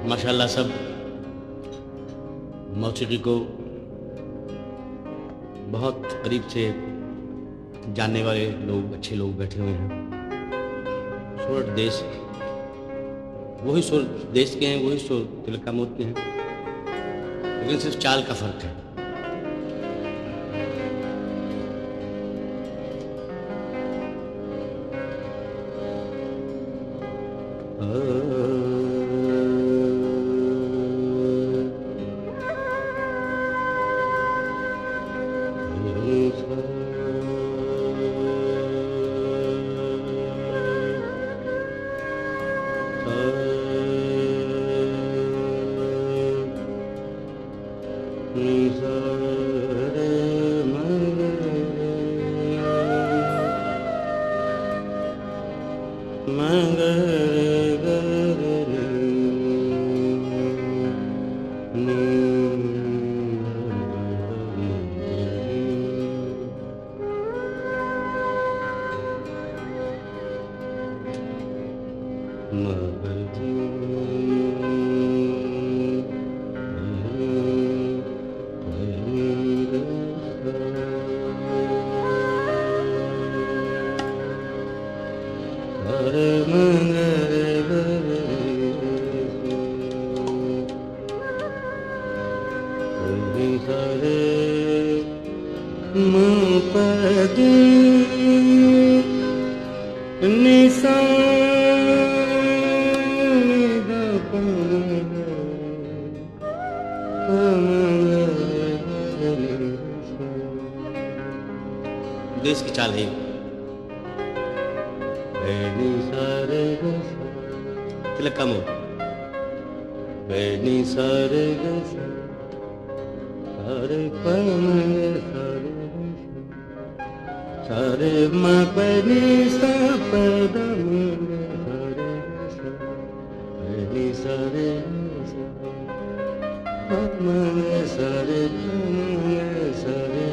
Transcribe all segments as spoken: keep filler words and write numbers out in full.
माशाल्लाह सब मौसीकी को बहुत करीब से जानने वाले लोग, अच्छे लोग बैठे हुए हैं। सुर देश वही सुर देश के हैं, वही सुर तिलका मोद के हैं, लेकिन सिर्फ चाल का फर्क है। देश की चाल है तिलका मोद। बेनी सारे सारे सारे म पनी सा पदम बेनी सारे सारे सारे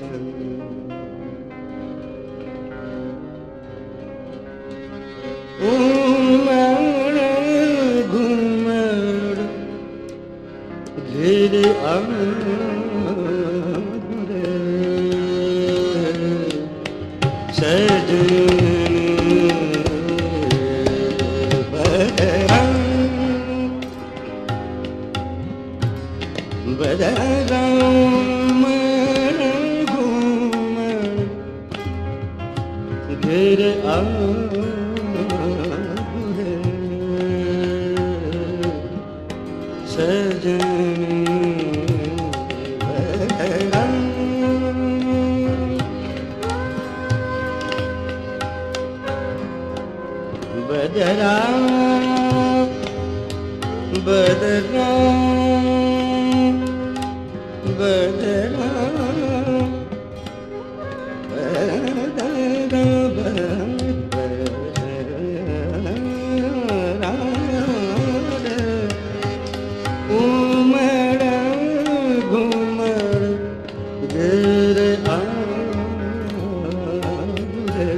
उमड़ घुमड़ घेर आंगुरे सजन बदरा बदरा उमड़ घुमड़ घेर आंगुरे बदरा बदरा बदरा उमड़ घुमड़ घेर आंगुरे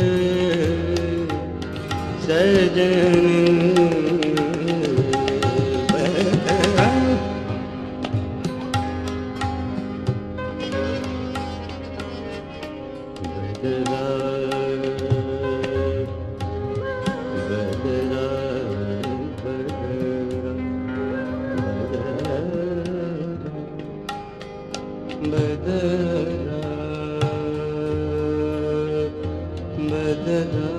सजन बदरा बदरा बदरा बदरा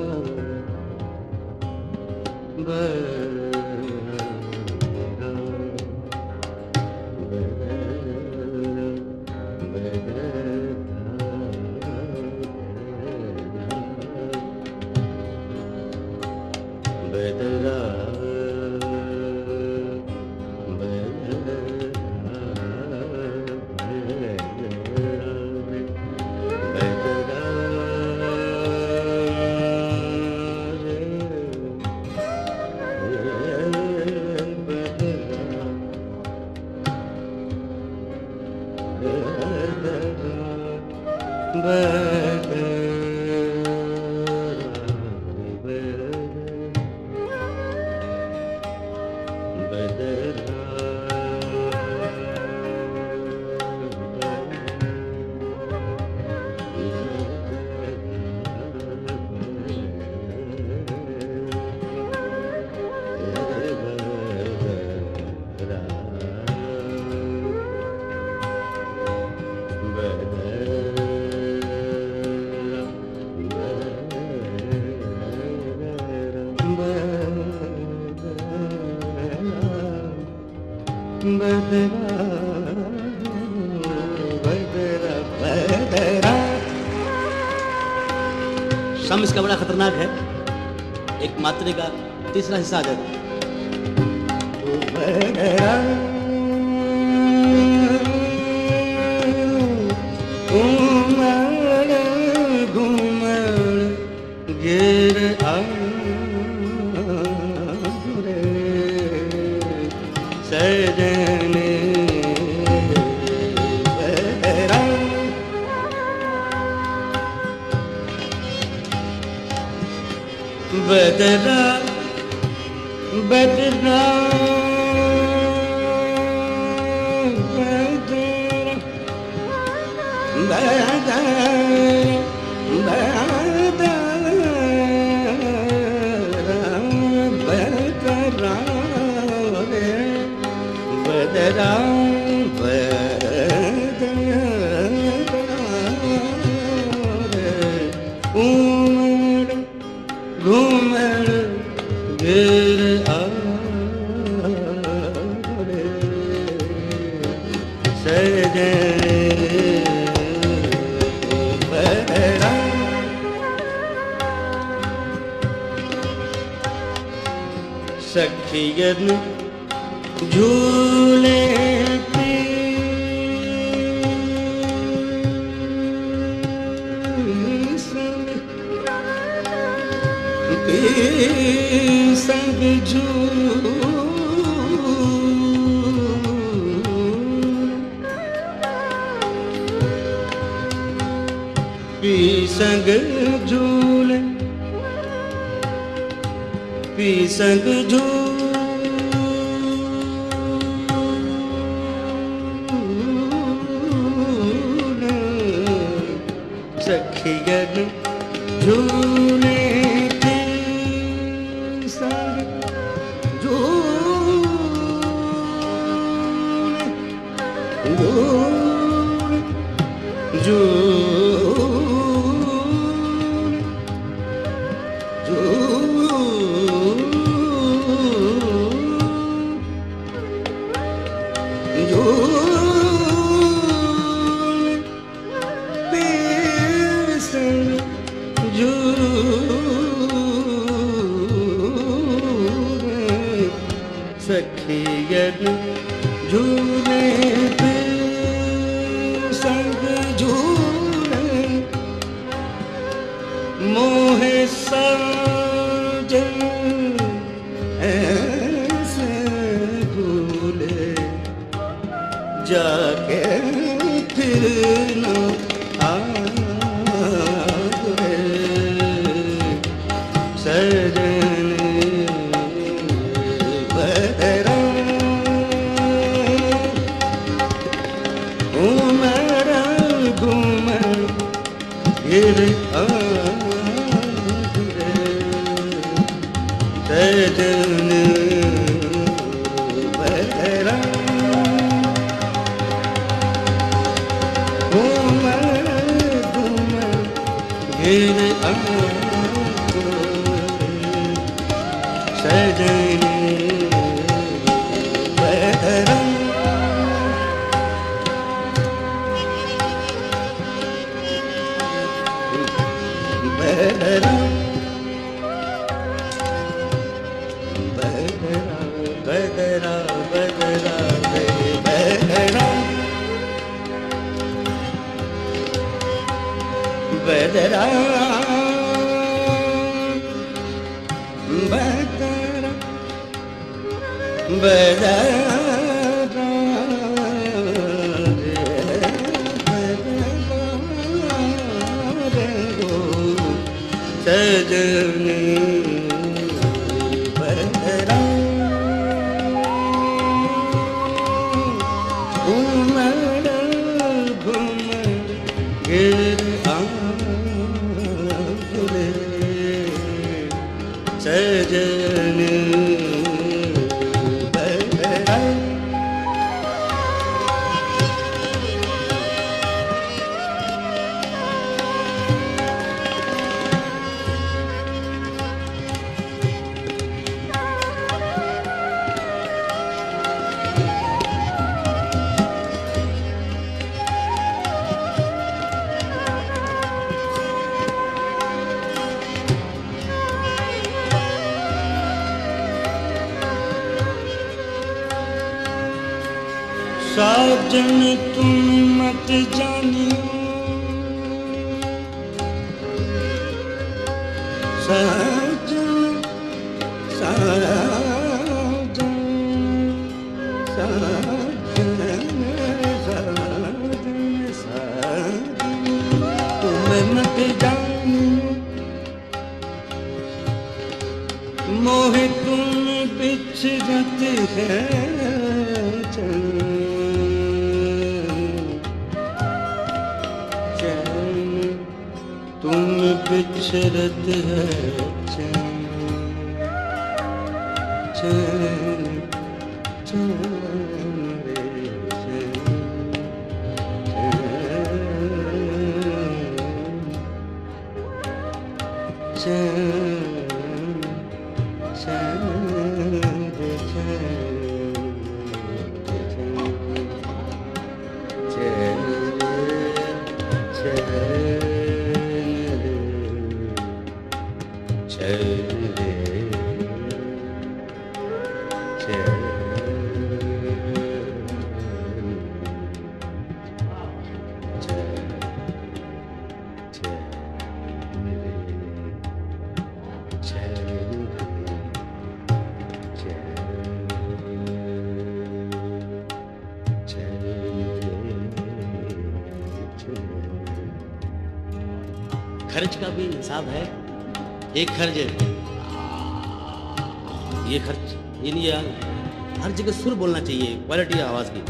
बदरा बदरा बदरा बदरा। शम इसका बड़ा खतरनाक है, एक मात्रे का तीसरा हिस्सा आ जाता है। बदरा घूमड़ घूमड़ गिर आरे सजने बदरा। बदरा बदरा बदरा बदरा बदरा घूमड़ घूमड़ गिर आरे सजने बदरा। सखियन झूले संग पी संग झूले पी संग झूले सखियन झूले सखियन झूले पे संग झूले मोहे साजन ऐसे भूले जाके फिर न आए सजन बदरा। घूमड़ घूमड़ गिर आरे सजन बदरा। घूमड़ घूमड़ गिर आरे सजन बदरा। बदरा बदरा बदरा बदरा बदरा बदरा बदरा बदरा सजन बदरा। घूमड़ घूमड़ गिर आरे सजन बदरा। साजन तुम मत जानियो, साजन साजन साजन साजन साजन तुम मत जानियो, मोहे तुम बिछड़त है चैन, तुम बिछड़त है चैन चैन चैन रे चैन चैन चैन रे चैन खर्च का भी हिसाब है। एक खर्च ये खर्च ये नहीं यार, हर जगह सुर बोलना चाहिए, क्वालिटी आवाज की।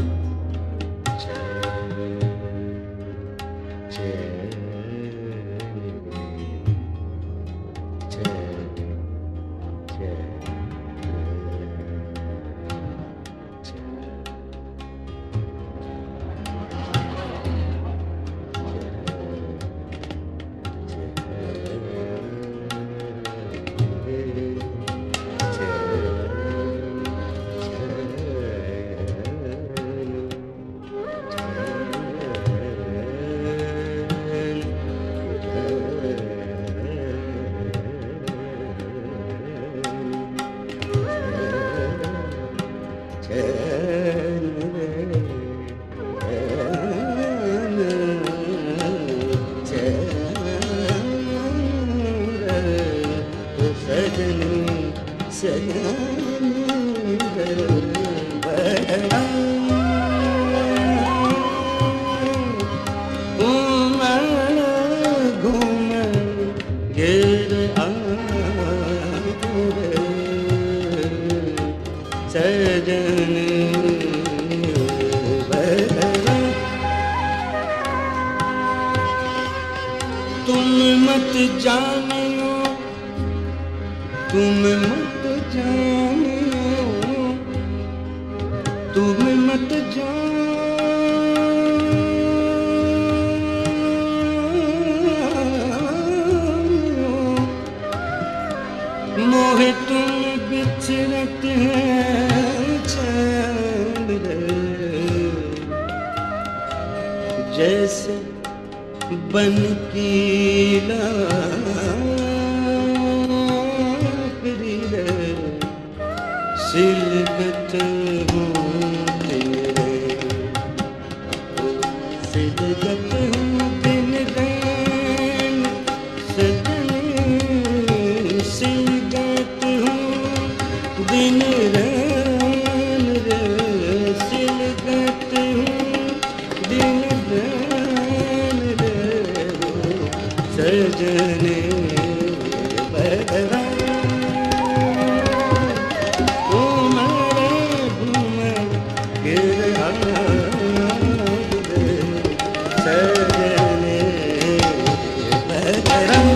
तुम मत जानियो, तुम मत जानियो, तुम मत जानियो, मोहे तुम बिछड़त हैं चैन रे, जैसे बन की लाकड़ी रे, सिलगत हूँ तेरे, सिलगत हूँ दिन रैन सजनी, सिलगत हूँ दिन रैन रे, सिलगत हूँ दिन रैन सजने बहरा घूमर घूमर गिरा सजने बहरा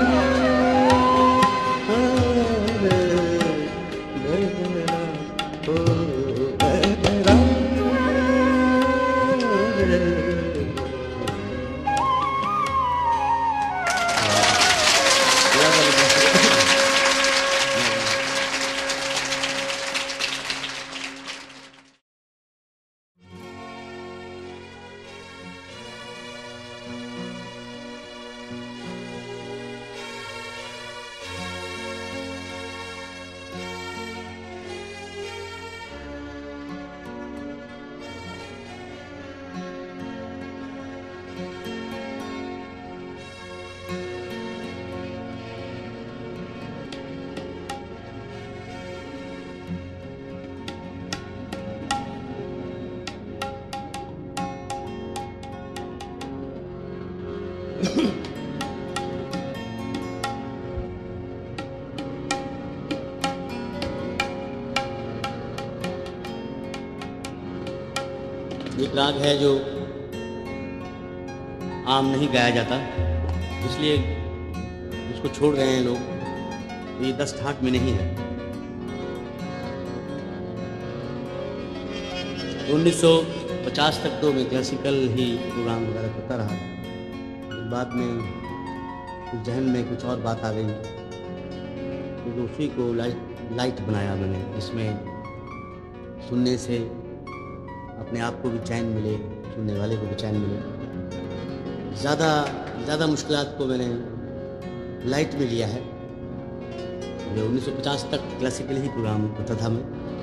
बहरा ओ बहरा राग है जो आम नहीं गाया जाता, इसलिए इसको छोड़ गए हैं लोग, तो ये दस ठाट में नहीं है। उन्नीस सौ पचास तक तो मैं क्लासिकल ही प्रोग्राम वगैरह करता रहा। बाद में जहन में कुछ और बात आ गई, तो उसी को लाइट लाइट बनाया मैंने, जिसमें सुनने से अपने आप को भी चैन मिले, सुनने वाले को भी चैन मिले। ज़्यादा ज़्यादा मुश्किलात को मैंने लाइट में लिया है। उन्नीस सौ पचास तक क्लासिकल ही प्रोग्राम करता था मैं।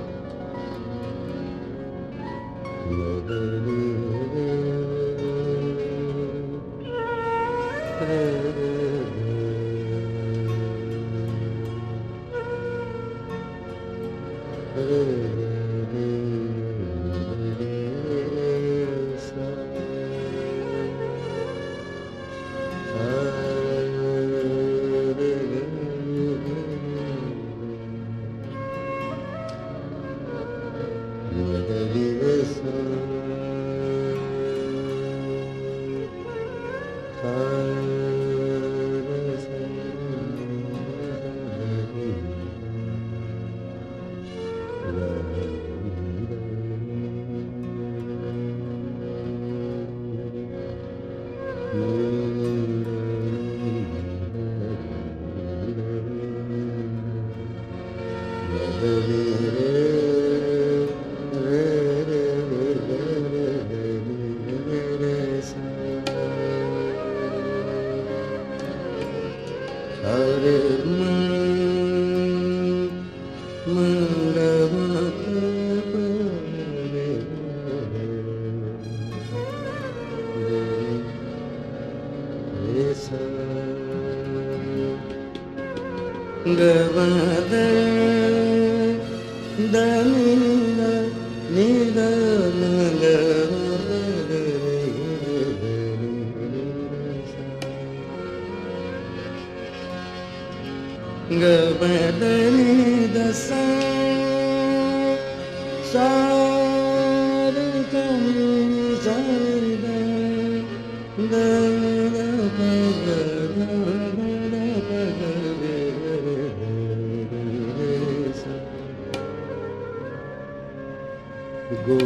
गो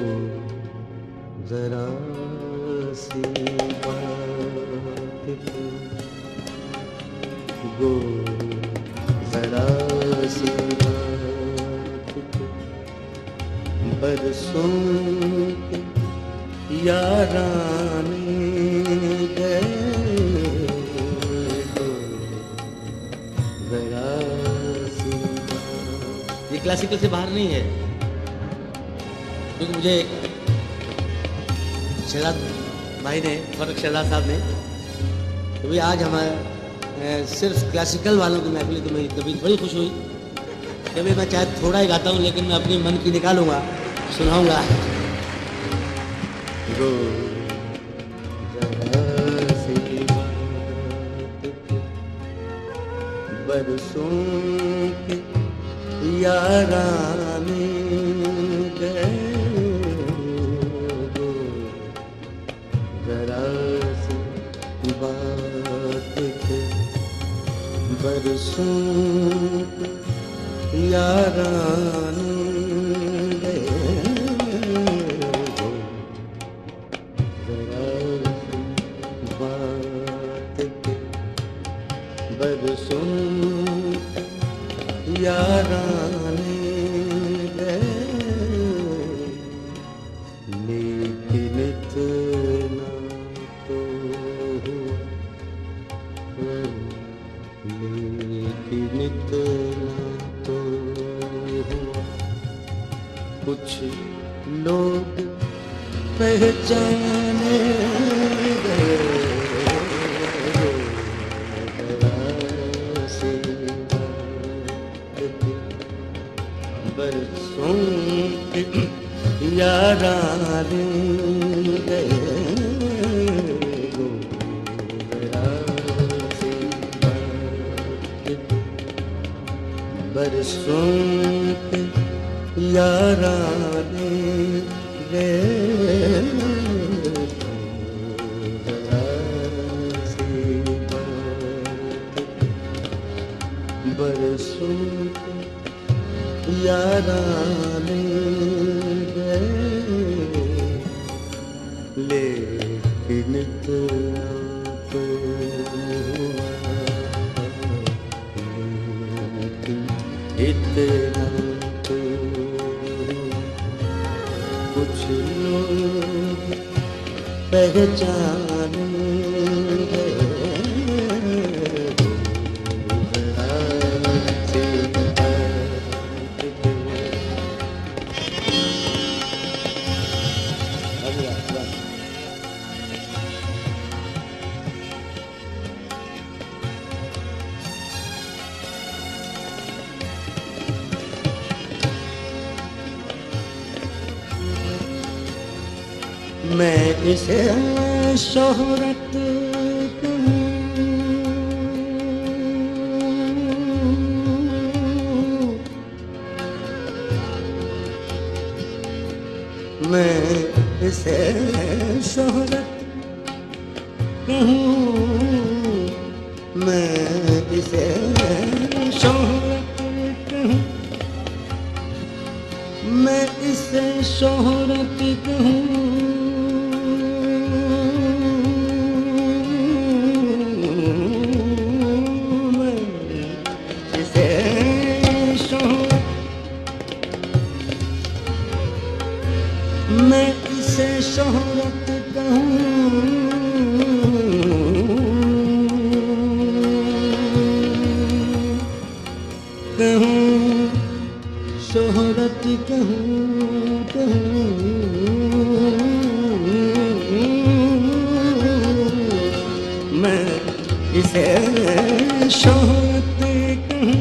जरा सी बात को, गो जरा सी बात को, बरसों के याराने गए, गो जरा सी बात। ये क्लासिकल से बाहर नहीं है, क्योंकि मुझे शहजाद भाई ने, फर्रुख शहजाद साहब ने, तो भी आज हमारे सिर्फ क्लासिकल वालों की महफिल, तो मेरी तबीयत बड़ी खुश हुई कि भाई मैं चाहे थोड़ा ही गाता हूँ, लेकिन मैं अपनी मन की निकालूंगा, सुनाऊंगा। गो जरा सी बात को, बरसों के याराने गए, बरसों याराने गए, जरा सी बात के, बरसों याराने गए, लेकिन इतना तो हुआ, लेकिन इतना तो हुआ, कुछ लोग पहचाने गए, जरा सी बात, बरसों के याराने गए, बरसों के याराने गए। सुन के याराने गए, लेकिन इतना तो हुआ, लेकिन इतना तो हुआ। कुछ लोग पहचाने मैं इसे शोहरत कहूँ, मैं इसे शोहरत कहूँ, मैं इसे शोहरत कहूँ, मैं इसे शोहरत कहूँ, मैं इसे शोहरत कहूँ, कहूँ शोहरत कहूँ, कहूँ मैं इसे शोहरत कहूँ।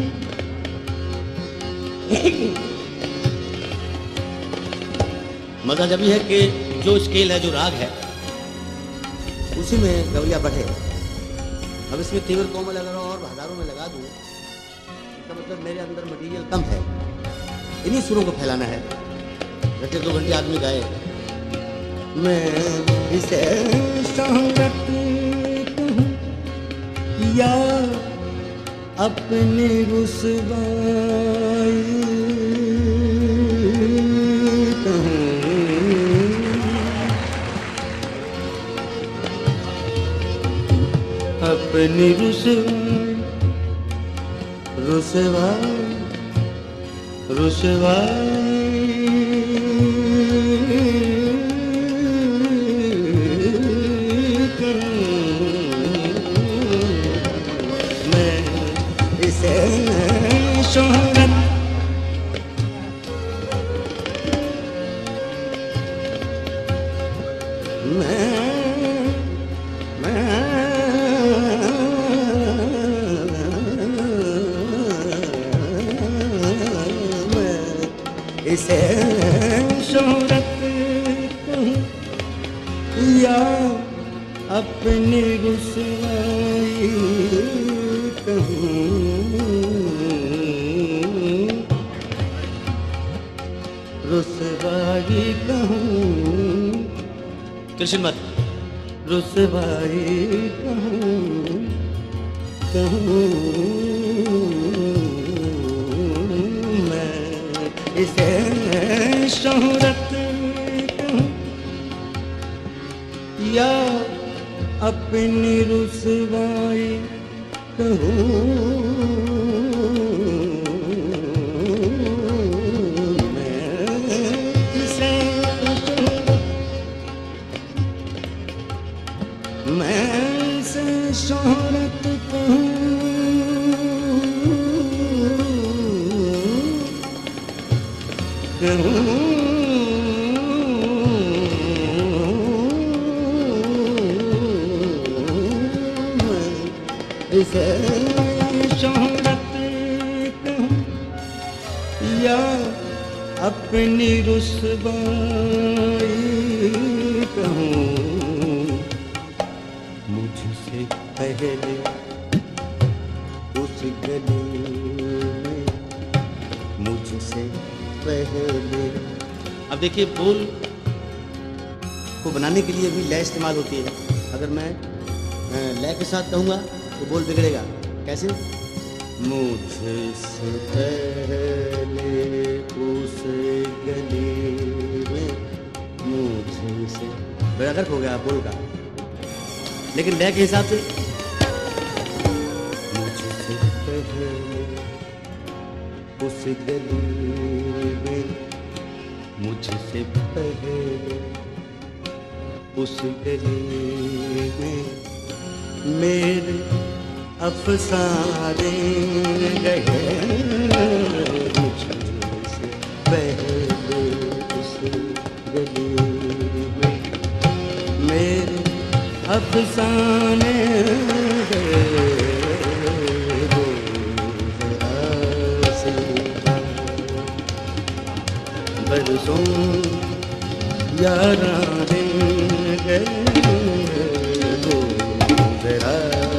मजा जब ये है कि जो स्केल है, जो राग है, उसी में गवैया बढ़े। अब इसमें तीव्र कोमल अगर और हजारों में लगा दूं, इसका मतलब मेरे अंदर मटेरियल कम है, इन्हीं सुरों को फैलाना है। घंटे दो घंटे आदमी गाए। मैं इसे शोहरत कहूँ या अपनी रुसवाई कहूँ, अपनी रुसवाई रुसवाई रुसवाई कहूँ, मैं इसे शोहरत मैं इसे शोहरत कहूँ या अपनी रुसवाई कहूँ, रुसवाई कहूँ, कृष्ण मत रुसवाई कहूँ, कहूँ इसे शोहरत कहूँ या अपनी रुसवाई कहूँ, मैं इसे मैं इसे शोहरत कहूँ, इसे शोहरत कहूँ या अपनी रुसवाई कहूँ। मुझसे पहले उस गली में, मुझसे पहले। अब देखिए, बोल को बनाने के लिए भी लय इस्तेमाल होती है। अगर मैं लय के साथ कहूँगा तो बोल बिगड़ेगा। कैसे? मुझसे पहले उस गली में मुझसे बड़ा गर्क हो गया बोल का, लेकिन लय के हिसाब से मुझसे पहले उस गली में मुझसे पहले उस गली में मेरे अफसाने गए, मुझसे पहले उस गली में मेरे अफसाने गए, वो जरा से बरसों याराने गए, वो जरा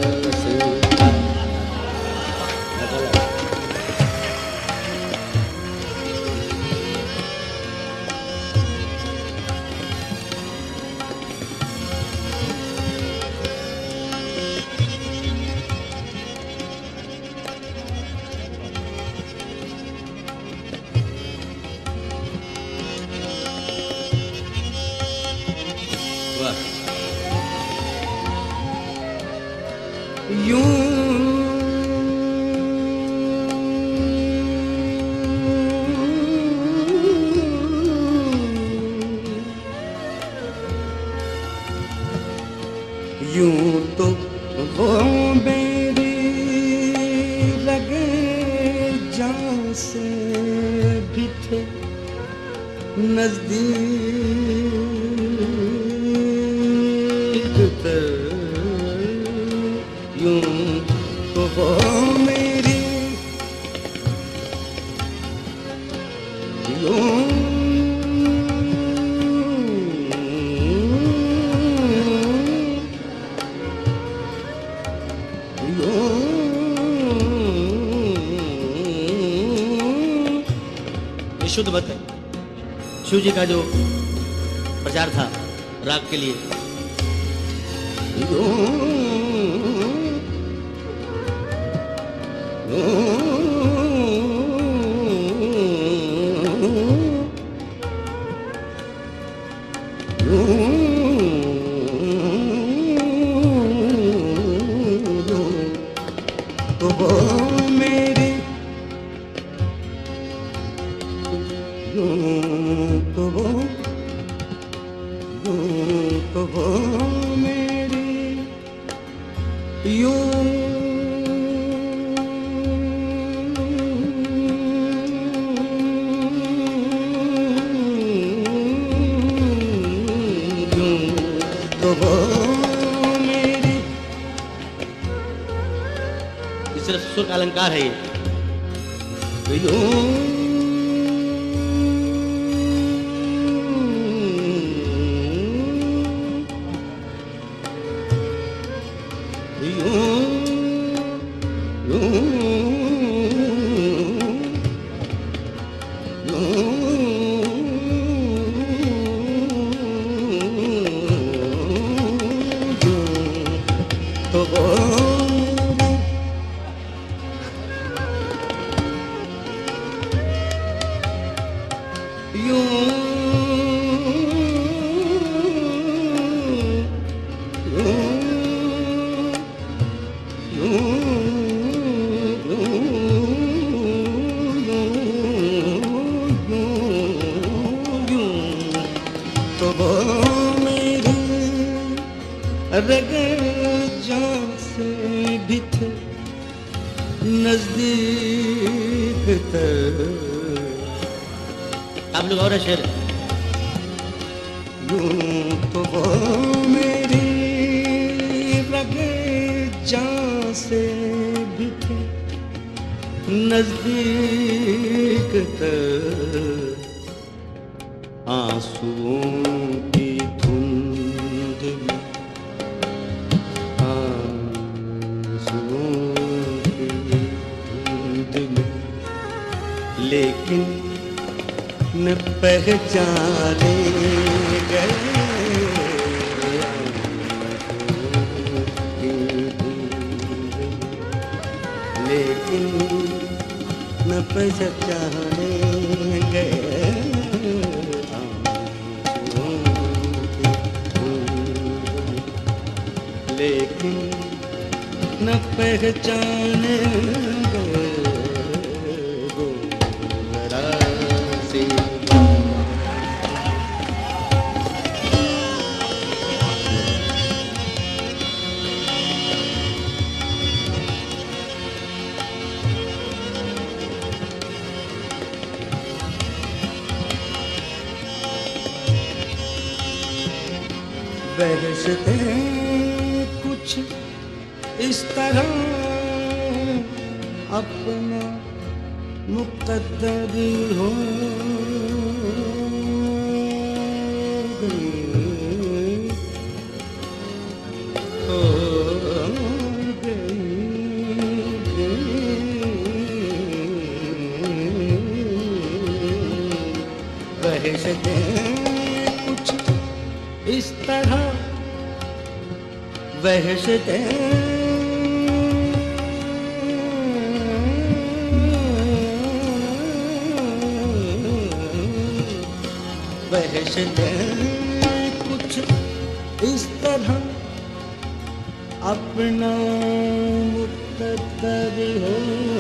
यूं तो वो मेरी लगे जान से भी थे नजदीक तर, यूं तो वो मेरी यूं शुद्ध मत है। शिव जी का जो प्रचार था राग के लिए, तो वो मेरी तो वो तो वो मेरी यूं तो वो मेरी, ये सिर्फ सुर का अलंकार है। ये यूं तो वो रग जान से भी थे नजदीक तर, आप लोग और है शेर। यूं तो वो मेरी रग जान से भी थे नजदीक तर, आंसुओं की धुंध में लेकिन न पहचाने गए, लेकिन न पहचाने गए लेकिन न पहचाने गए वो जरा सी बहसते कुछ इस तरह अपना मुकद्दर हो गई हो गई बहसते कुछ इस तरह बहसते बहसते कुछ इस तरह अपना मुकद्दर हो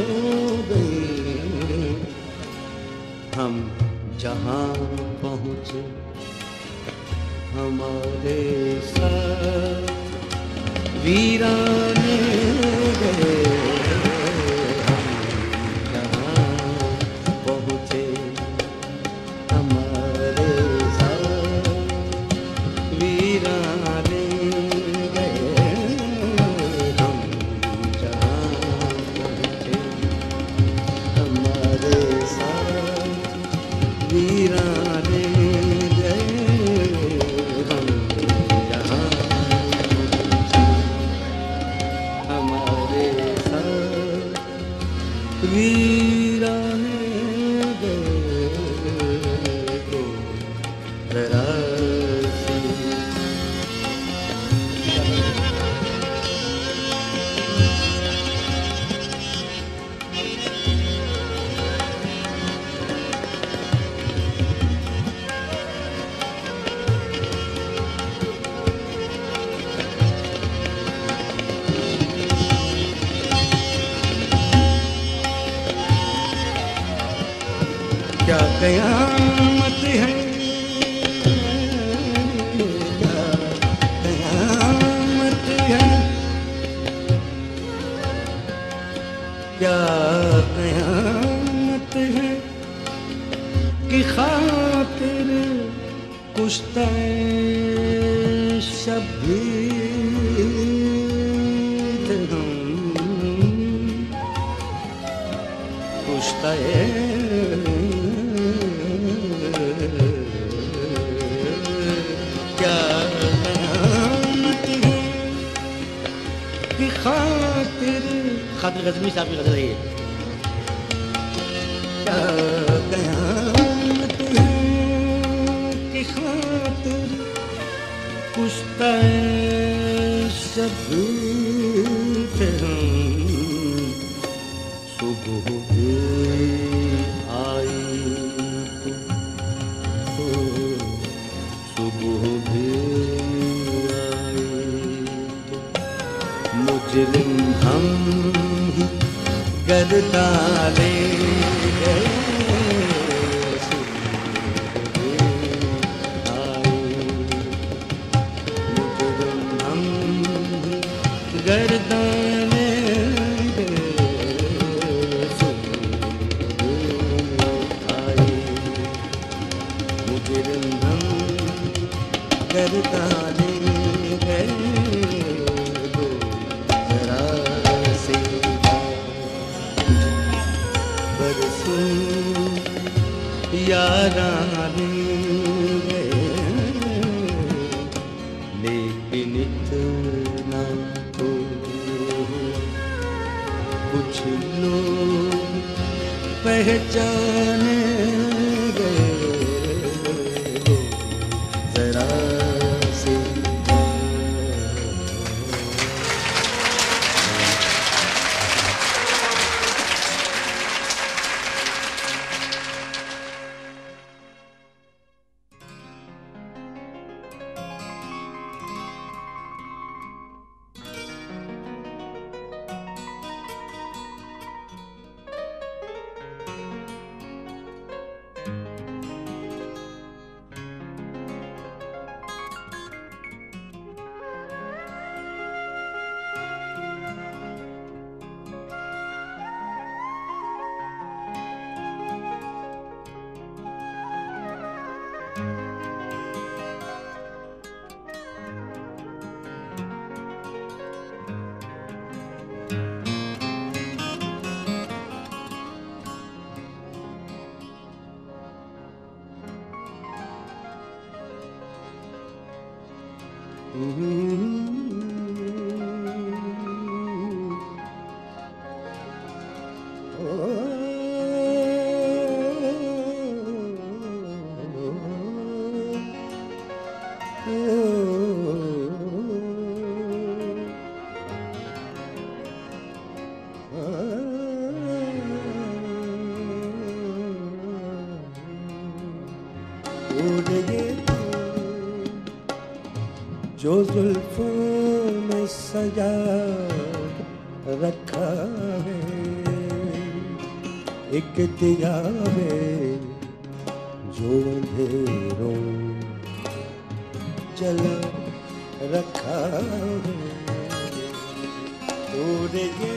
गई हम जहाँ पहुँचे हमारे साथ वीराने गए हम जहाँ पहुँचे हमारे साथ वीराने गए हम जहाँ पहुँचे हमारे साथ वीराने वीराने गए तो जरा सी क्या कयामत है क्या कयामत है क्या कयामत है कि खातिर कुश्ता शबीर हम कुश्ता क्या कयामत है कि खातिर खातिर गज़नी साहब की गज़ल है ये क्या कयामत है कि खातिर कुश्ता शबीर हम सुबह भी आई तो सुबह भी आई तो मुजरिम हम ही गर्दारे गए सुबह भी आई मुजरिम हम ही गर्दाने करताने गए वो जरा से बरसों याराने गए लेकिन इतना तो कुछ लोग पहचाने जो जुल्फों में सजा रखा है एक दिया है जो अंधेरों जला रखा है और ये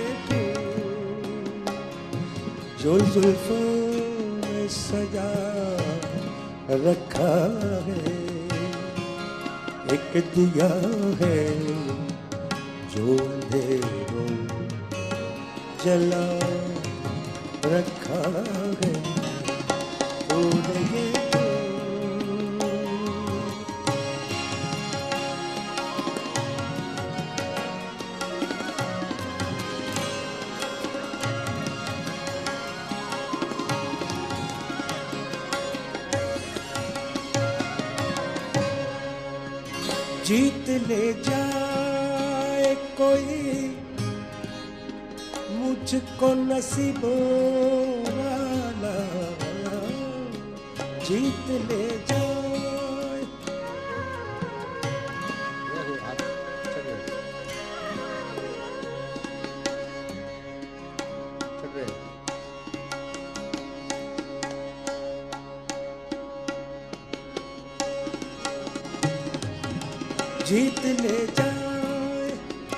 जो जुल्फों में सजा रखा है एक दिया है जो अंधेरों जला रखा है और ये जीत ले जाए कोई मुझको नसीबों वाला जीत ले जाए जीत ले जाए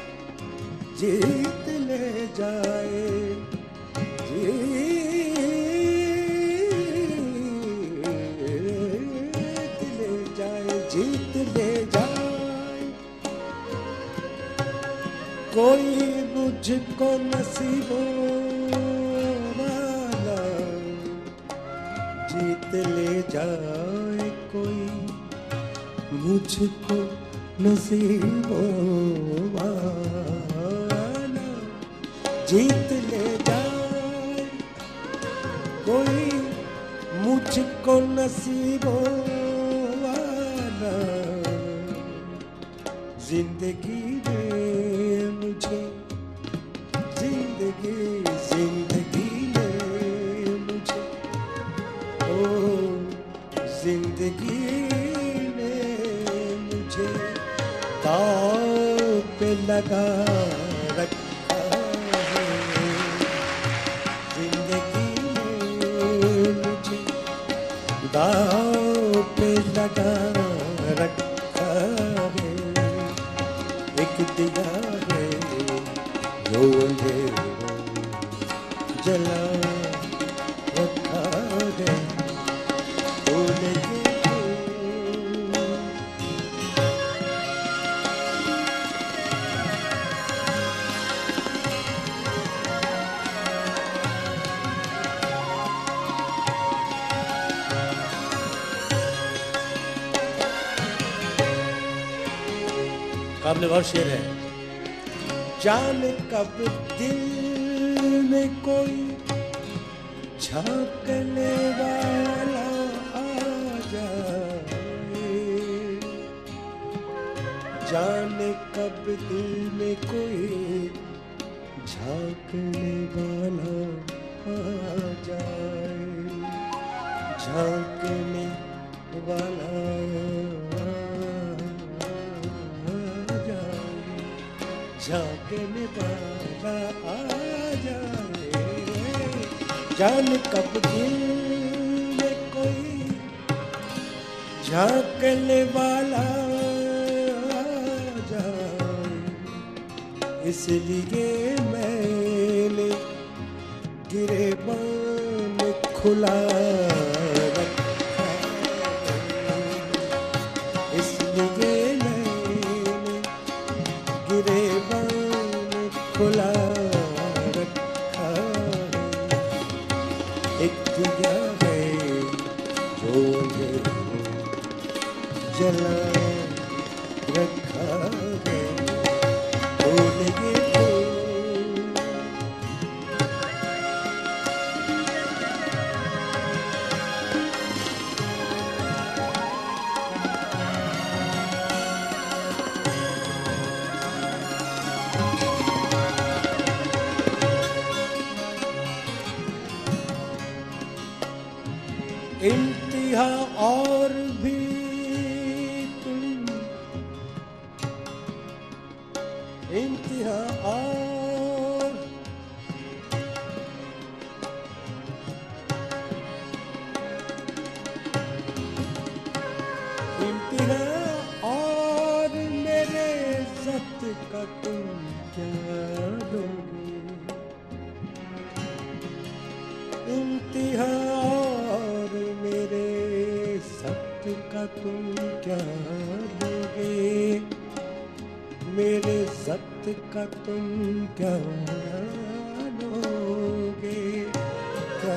जीत ले जाए जीत ले जाए जीत ले जाए कोई मुझको नसीबों वाला जीत ले जाए कोई मुझको नसीबों वाला जीत ले जाए कोई मुझको नसीबों वाला जिंदगी में मुझे जिंदगी जिंदगी में मुझे ओ जिंदगी दाव पे लगा रखा है जिंदगी में मुझे दाव पे लगा रखा है एक दिया है जो अंधेरों जला रखा है काबिल गौर शेर है। जाने कब दिल में कोई झांकने वाला आ जाए जाने कब दिल में कोई झांकने वाला आ जाए झांकने वाला झांकने वाला आ जाए जाने कब दिल में कोई झांकने वाला आ जाए इसलिए मैंने गिरेबान खुला रखा इसलिए गिरेबान खुला रखा एक दिया है जो जला रखा इंतहा और भी तुम इंतहा और इंतहा और मेरे इज्जत का तुम क्या लोगे इंतहा और मेरे सत्य का तुम क्या लोगे मेरे सत्य का तुम क्या लोगे क्या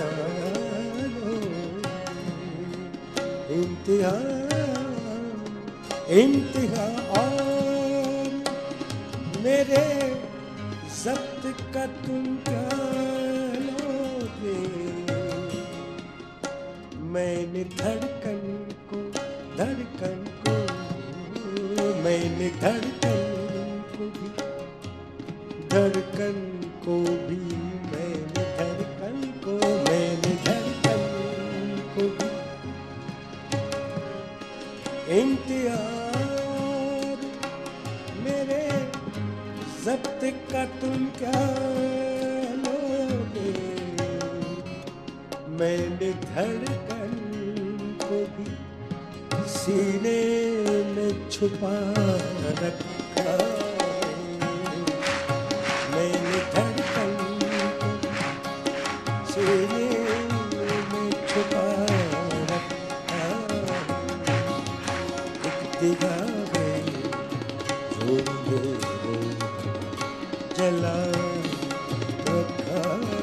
लोगे इंतहा इंतहा और मेरे सत्य का तुम क्या लोगे मैंने धड़कन को धड़कन को मैंने धड़कन को भी धड़कन को भी मैंने धड़कन को मैंने धड़कन को भी इंतजार मेरे सत्य का तुम क्या लोगे मैंने धड़कन को भी सीने में छुपा रखा मैंने धड़कन को सीने में छुपा रखा एक दिगाह है जो मेरे जला रखा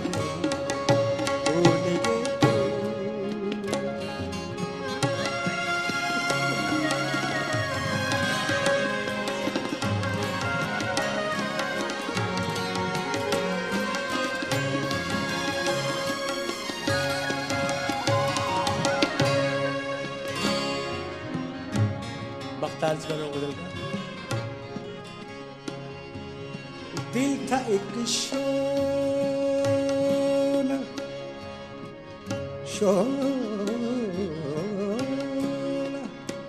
ताज करो बदल का दिल था एक शोला शोला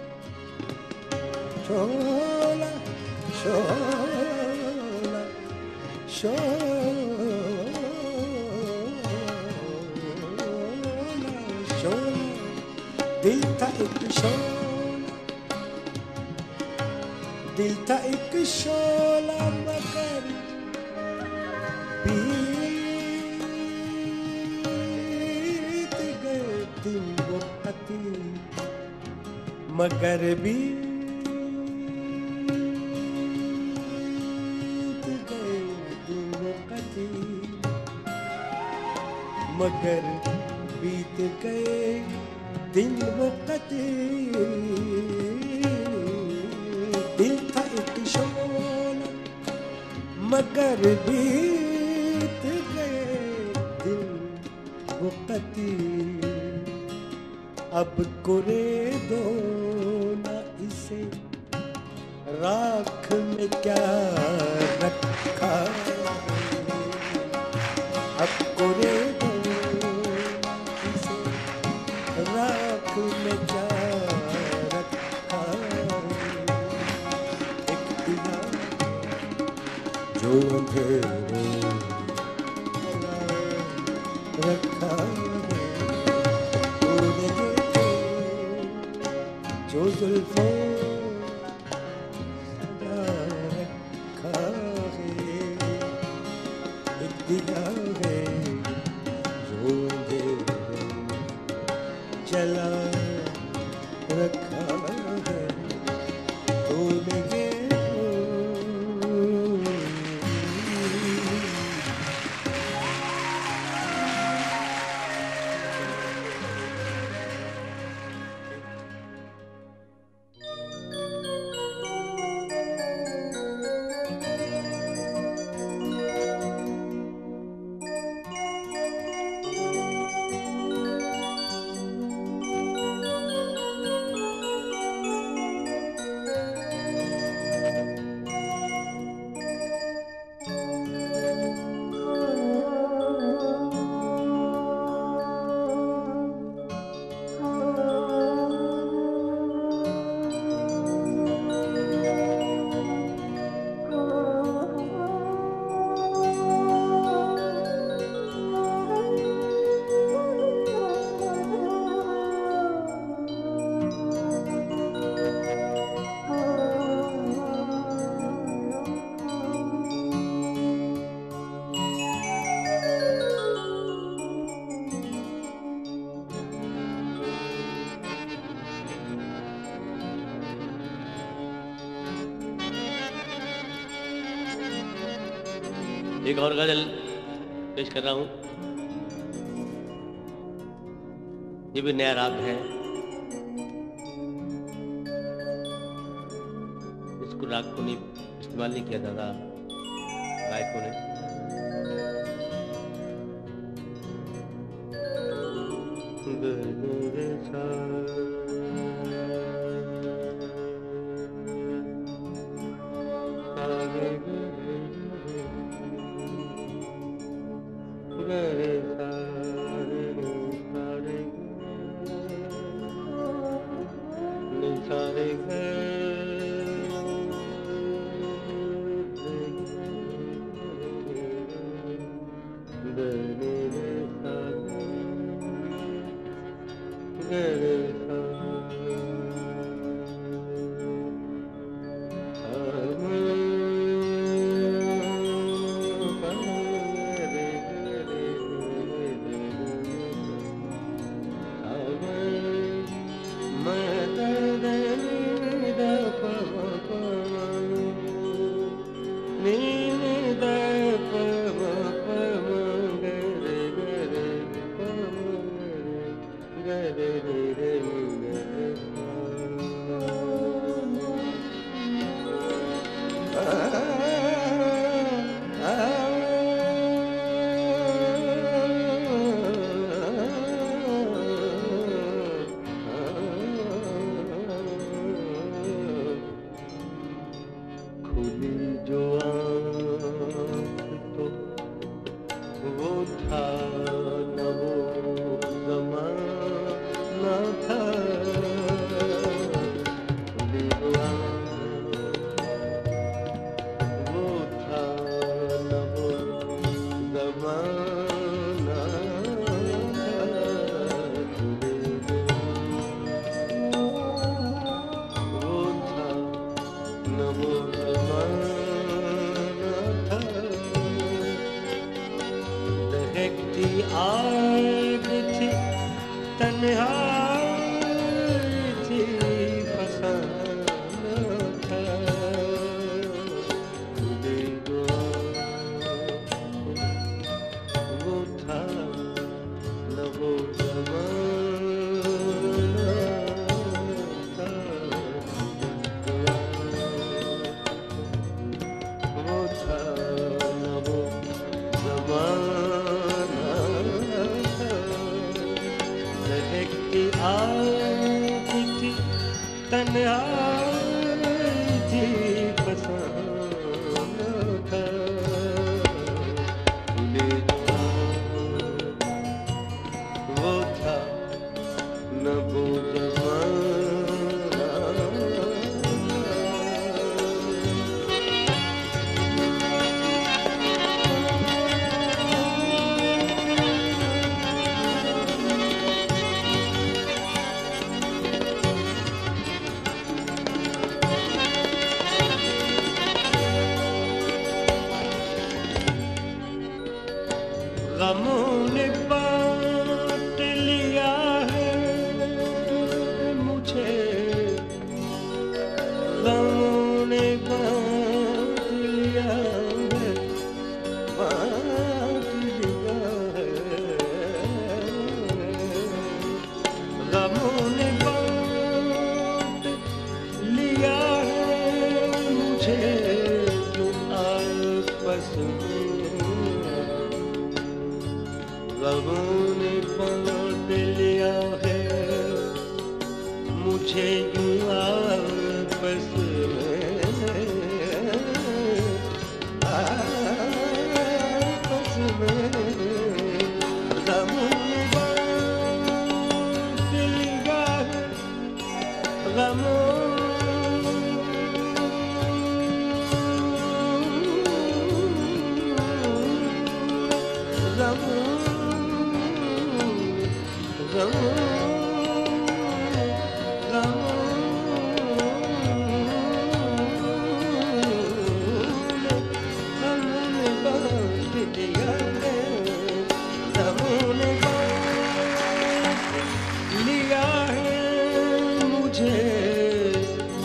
शोला शोला शोला शोला दिल था एक शोला दिल था एक शोला मगर बीत गए दिन वो पति मगर बीत गए दिन वो पति मगर बीत गए दिन वो पति दिल था एक शोला मगर बीत गए दिन वो पति अब कुरे दो ना इसे राख में क्या रखा अब कुरे दो इसे राख में क्या जो अंधेरों रखा है जो जुल्फों सजा रखा है एक दिया है जो अंधेरों चला रखा है तूने एक और गजल पेश कर रहा हूं। ये भी नया राग है, इसको राग को नहीं इस्तेमाल नहीं किया दादा गायकों ने।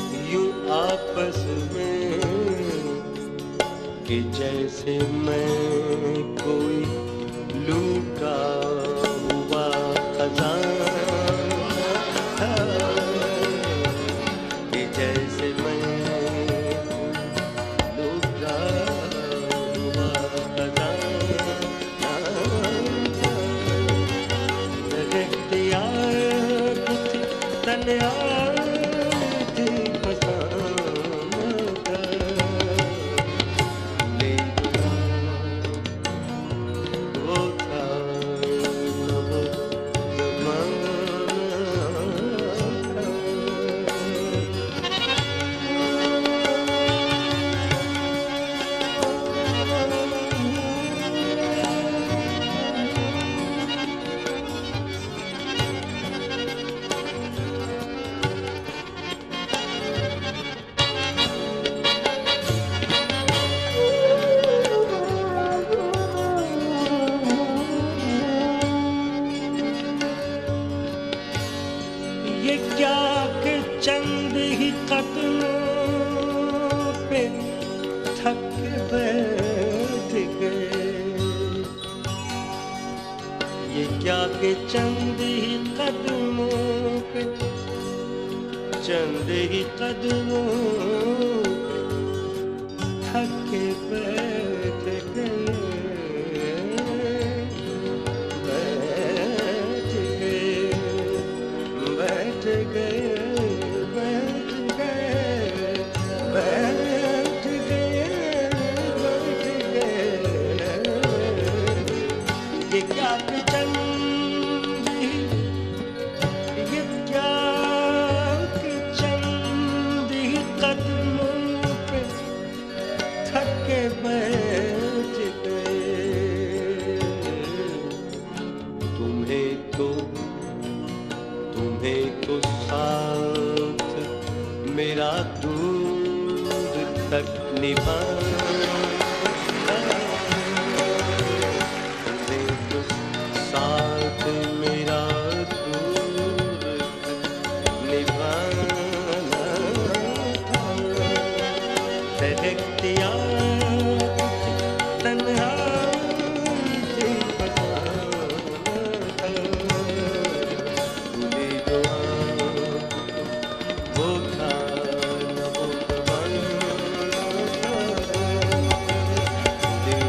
कि जैसे मैं क्या के चंद ही कदमों पे, चंद ही कदमों थके बैठ गए, बैठ गए, बैठ गए, बैठ गए, बैठ गए, बैठ गए। ये क्या के चंद ही, ये क्या के चंद ही कदमों पे थके बैठ गए। तुम्हें तो तुम्हें तो साथ मेरा दूर तक निभाना, तुम्हें तो साथ मेरा दूर तक निभाना था। ठहरती याद तन्हाई से बताना था। भूली जो वो था न वो ज़माना था। भूली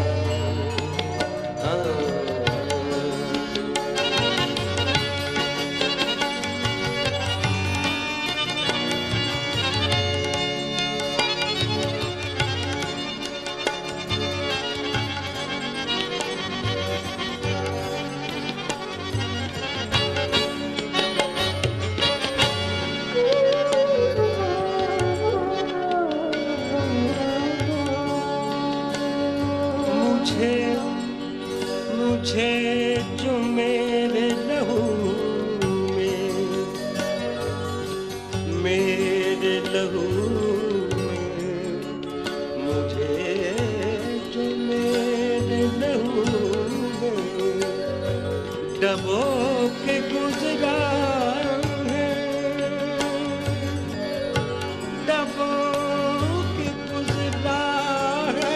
जो हाँ। मुझे मुझे जो मेरे लहू में, मेरे लहू में, मुझे जो मेरे लहू में डबो के गुजरा है, डबो के गुजरा है,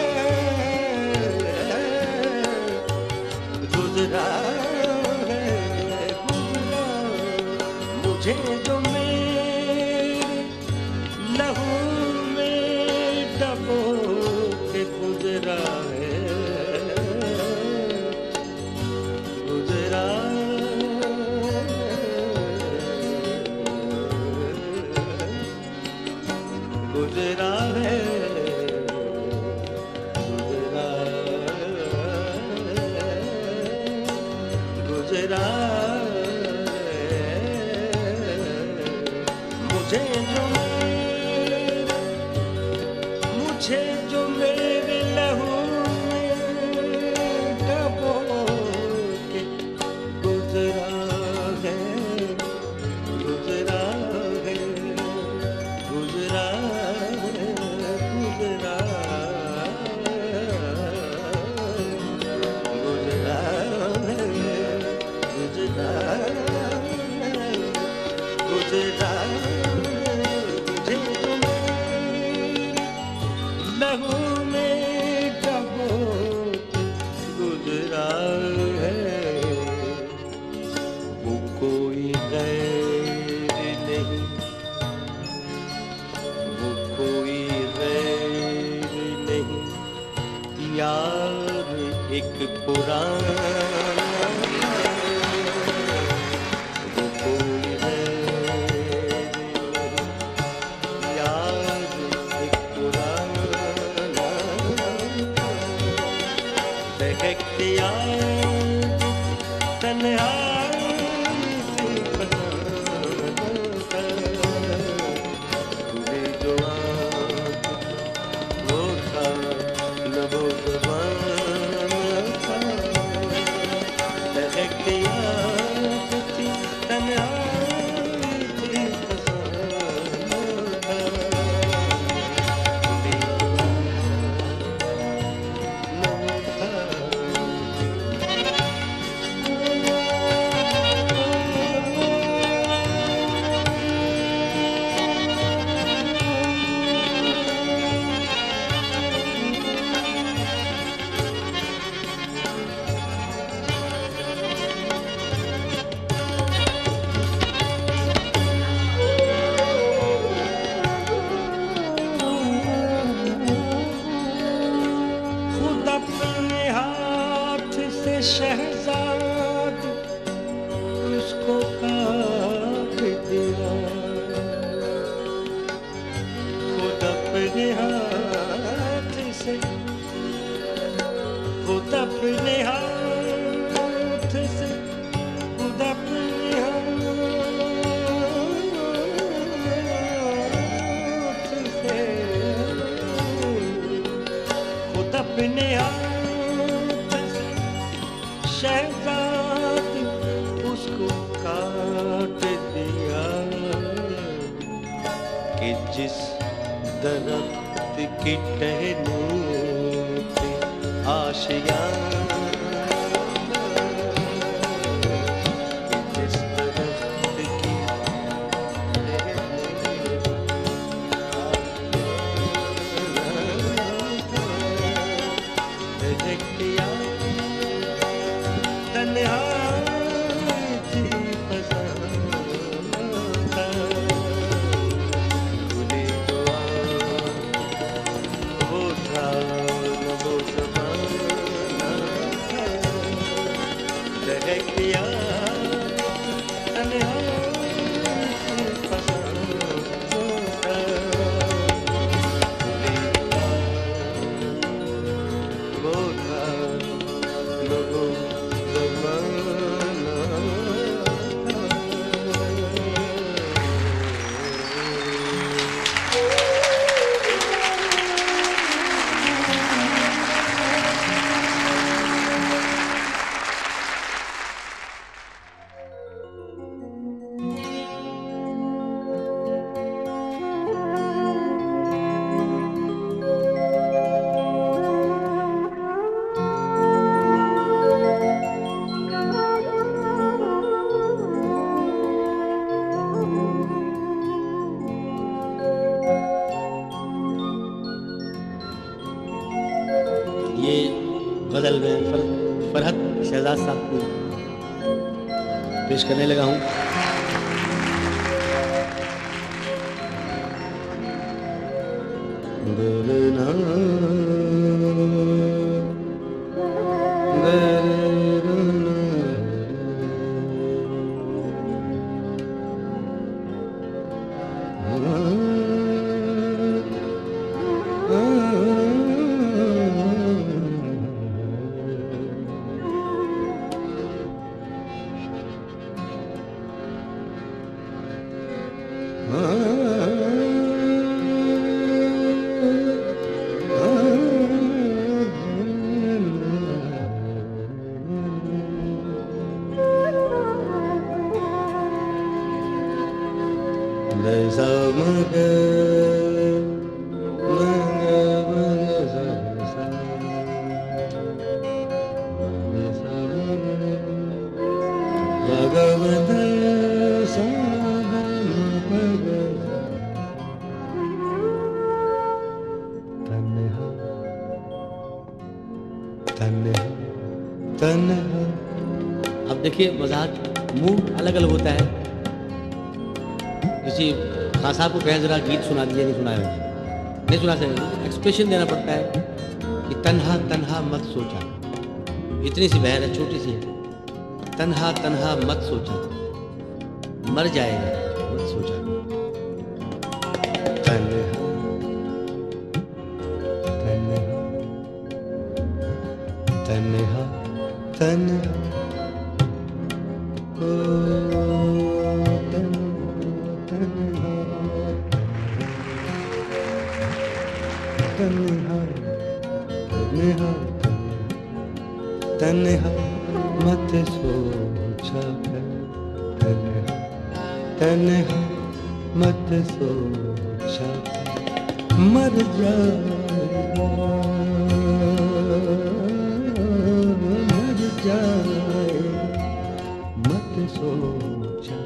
गुजरा है, गुजरा। मुझे जो मेरे लहू में डबो के गुजरा है, गुजरा, गुजरा है, गुजरा, गुजरा है। मुझे जो मेरे, मुझे जो मेरे लहू में डबो के गुजरा है, गुजरा है, गुजरा है, गुजरा, गुजरा है, गुजरा, गुजरा। मुझे जो मेरे लहू में डबो के गुजरा है, वो कोई गैर नहीं, वो कोई गैर नहीं, यार एक पुराना, वो कोई गैर नहीं, यार एक पुराना। बहकती याद तन्हाई से बताना था। भूली जो आँख वो था न वो ज़माना था। बहकती याद थी तन्हाई से फसाना था। भूली जो आँख न वो था। से शहजाद उसको काट दिया, खुद अपने हाथ से, खुद अपने हाथ से, खुद अपने हाथ से, खुद अपने हाथ से शहजाद उसको काट दिया कि जिस दरख्त की टहनियों पे आशिया, जिस दरख्त की टहनियां तन्हा थी पसंद, खुली दुआ वो था वो ज़माना, टहनियां तन्हा थी पसंद, खुली दुआ वो था वो ये गज़ल में फर, फरहत शहजाद साहब को पेश करने लगा हूँ। अब देखिए वजाहत मूड अलग अलग होता है। किसी खान साहब को कहें जरा गीत सुना दीजिए, नहीं सुनाया नहीं सुना सकते, एक्सप्रेशन देना पड़ता है कि तन्हा तन्हा मत सोचा, इतनी सी बहर है, छोटी सी है। तन्हा तन्हा मत सोचा, मर जाएगा मत सोचा। तन्हा तन्हा तन्हा तन्हा ओ तन्हा तन्हा तन्हा तन्हा मत सोचा कर, तन्हा तन्हा मत सोचा कर, मर जाएगा मर जाएगा मत सोचा,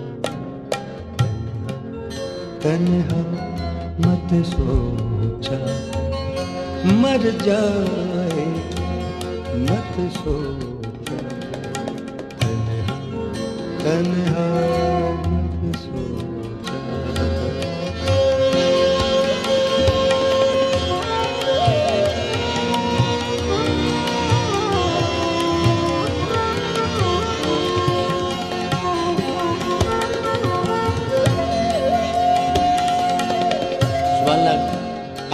तन्हा मत सोचा, मर जाए मत सोचा, तन्हा तन्हा मत सोचा।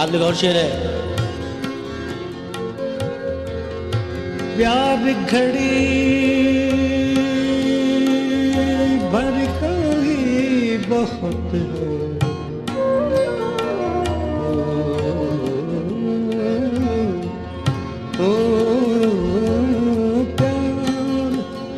आप लोग और शेर है। प्यार घड़ी भर का ही बहुत है, ओ, प्यार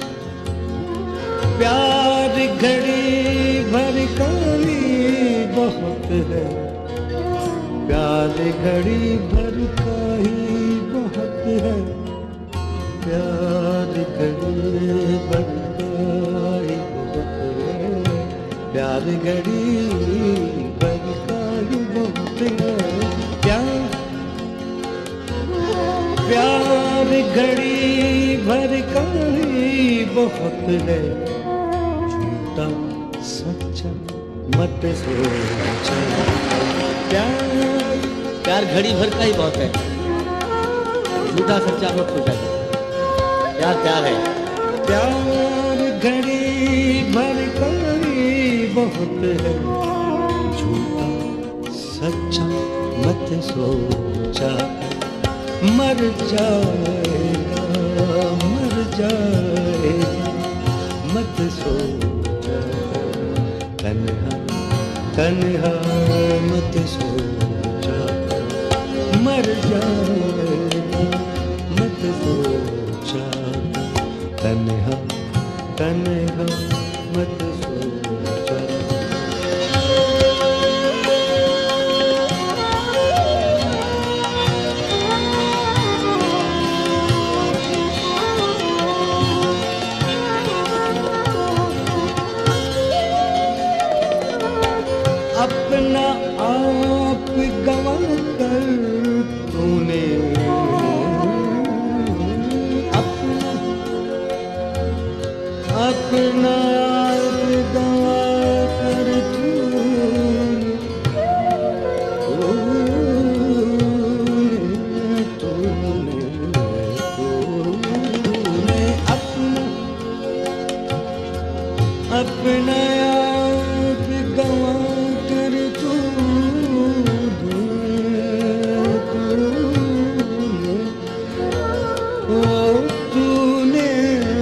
प्यार घड़ी भर का ही बहुत है, प्यार घड़ी भर का ही बहुत है, प्यार घड़ी भर का ही बहुत है, प्यार घड़ी भर का ही बहुत है, प्यार प्यार घड़ी भर का ही बहुत है, झूठा सच्चा मत सोचा, प्यार प्यार घड़ी भर का ही बहुत है, झूठा सच्चा मत सोचा। प्यार प्यार है, प्यार घड़ी भर का ही बहुत है, झूठा सच्चा मत सोचा, मर जाएगा मर जाएगा मत सोचा, तन्हा तन्हा मत सोचा, मर जाएगा मत सोचा, तन्हा तन्हा मत सोचा। अपना आप गवा कर तूने अपना अपना आप गवा कर तूने तूने तूने अपना अपना आप गवा कर तूने ओ तूने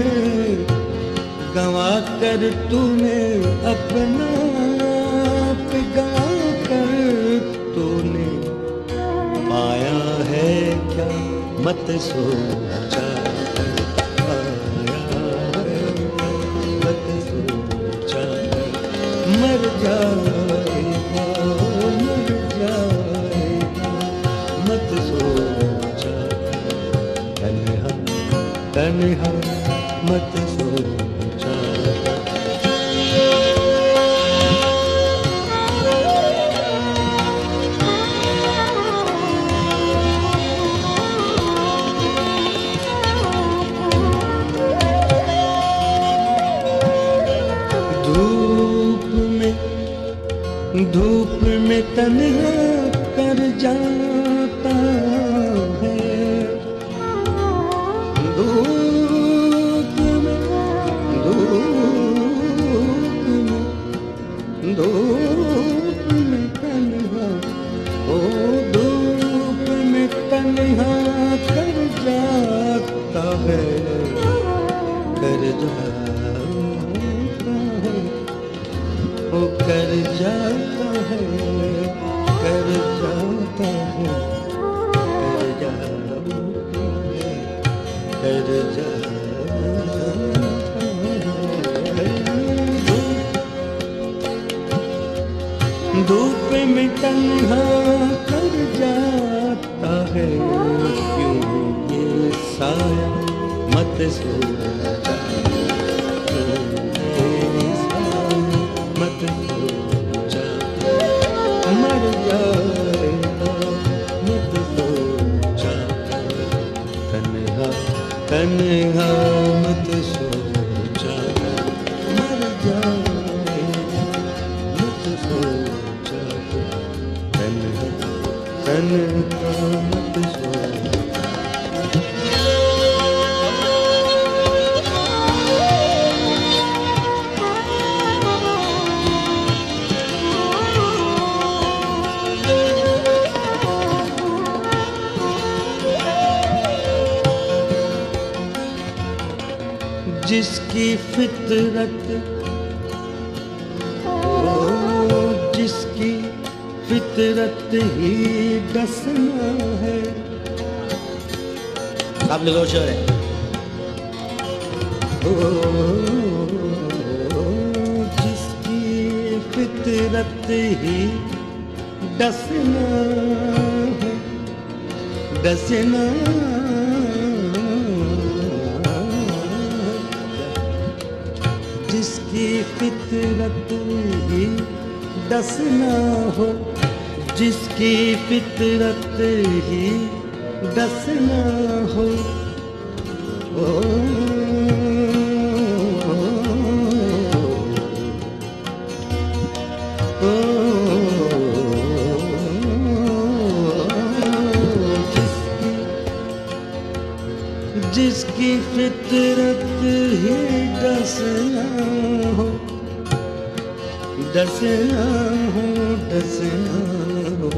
गवा कर तूने अपना आप गवा कर तूने पाया है क्या मत सोचा, पाया है मत सोचा, मर जाएगा मर जाएगा मत सोचा, तन्हा तन्हा मत सोचा। धूप में धूप में तन्हा कर जाता है, धूप में धूप में धूप में तन्हा ओ धूप में तन्हा कर जाता है, कर जाता है ओ कर जाता है, कर जाता है, कर जाता है, कर जाता है। धूप में तन्हा कर जाता है, क्यों ये साया मत सोचा, मत सोचा, मर जाएगा मत सोचा, तन्हा तन्हा मत सोचा, मर जाएगा मत सोचा, तन्हा तन्हा मत सोचा। जिसकी फितरत ओ जिसकी फितरत ही डसना है। आप लिखो शेर है। ओ जिसकी फितरत ही डसना है, डसना जिसकी फितरत ही डसना हो, जिसकी फितरत ही डसना हो। ओ ओ जिसकी जिसकी फितरत ही डसना हो, डसना हो, डसना हो।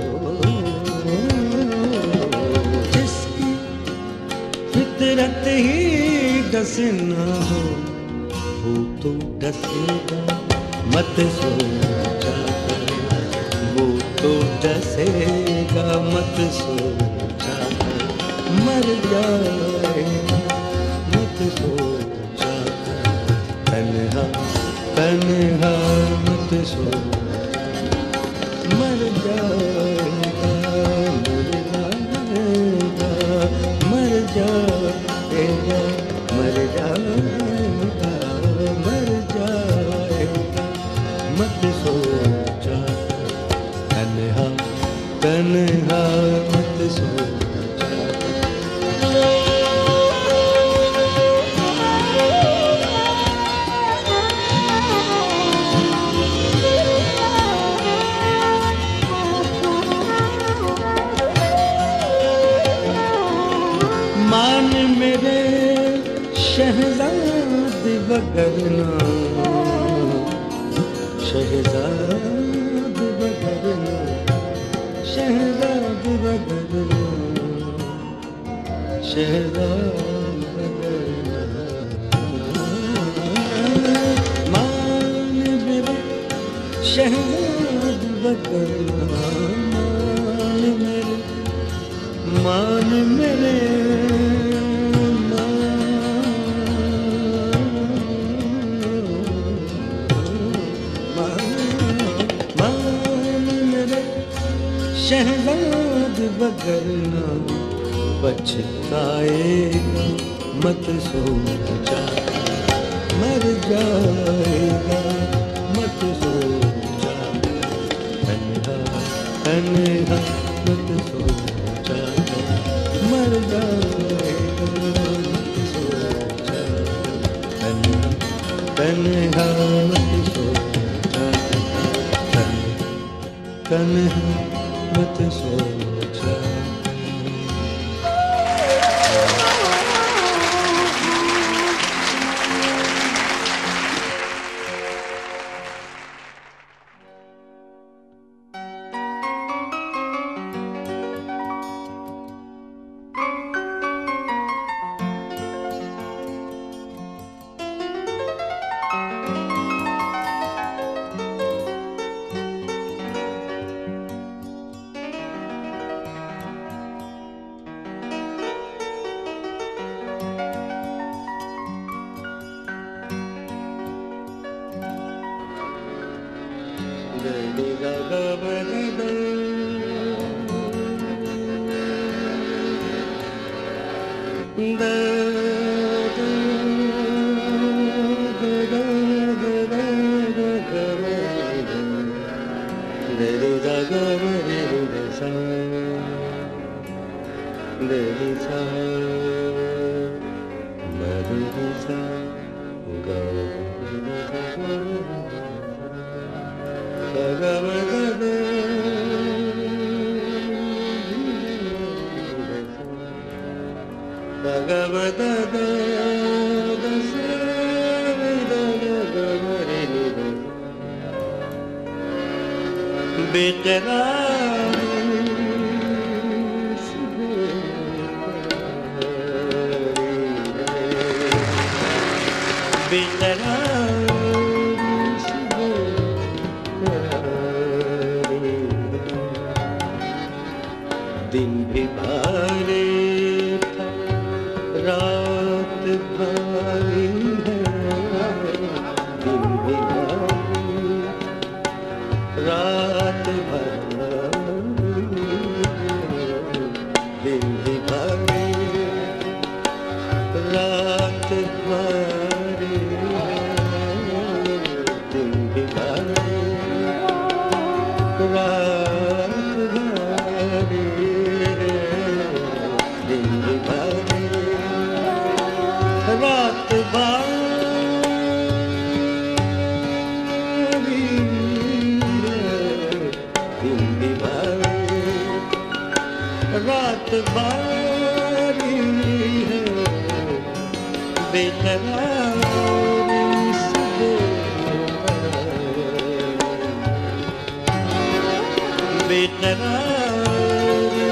जिसकी फितरत ही डसना हो, वो तो डसेगा मत सोचा कर, वो तो डसेगा मत सोचा कर, मर जाएगा मत सोचा कर, तन्हा तन्हा मत सो, मर जाएगा मर जाएगा मर जाएगा मर जाएगा मर जाएगा मत सोचा तन्हा तन्हा मत सोचा। मान मेरे शहजाद बगरना, शहजाद बगरना, शहजाद बगरना, शहजाद बगरना। मान मेरे शहजाद बगरना, मान मेरे मान मेरे शहजाद बगरना, पछताएगा मत सोचा, मर जाएगा मत सोचा, तन्हा तन्हा मत सोचा, मर जाएगा मत सोचा, तन्हा तन्हा मत सोचा, तन्हा मत सोचा। बेकरार दिन भी भारी था, रात भारी है, दिन भी भारी, रात भारी, दिन भी भारी, रात भारी है, दिन भी भारी, रात भारी है, दिन भी भारी, रात भारी है, दिन भी भारी, रात भारी है, बेकरारी सुबह, बेकरारी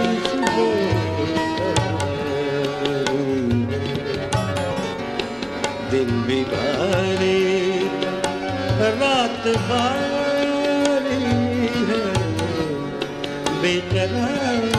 सुबह, दिन भी भारी, रात भारी है, बेकरारी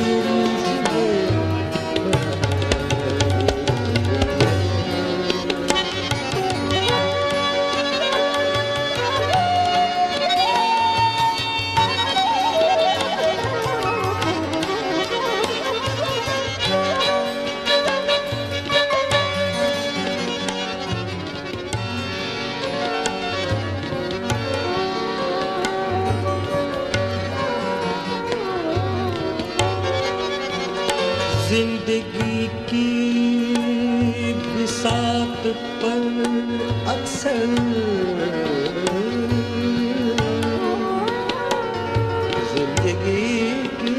जिंदगी की बिसात पर अक्सर जिंदगी की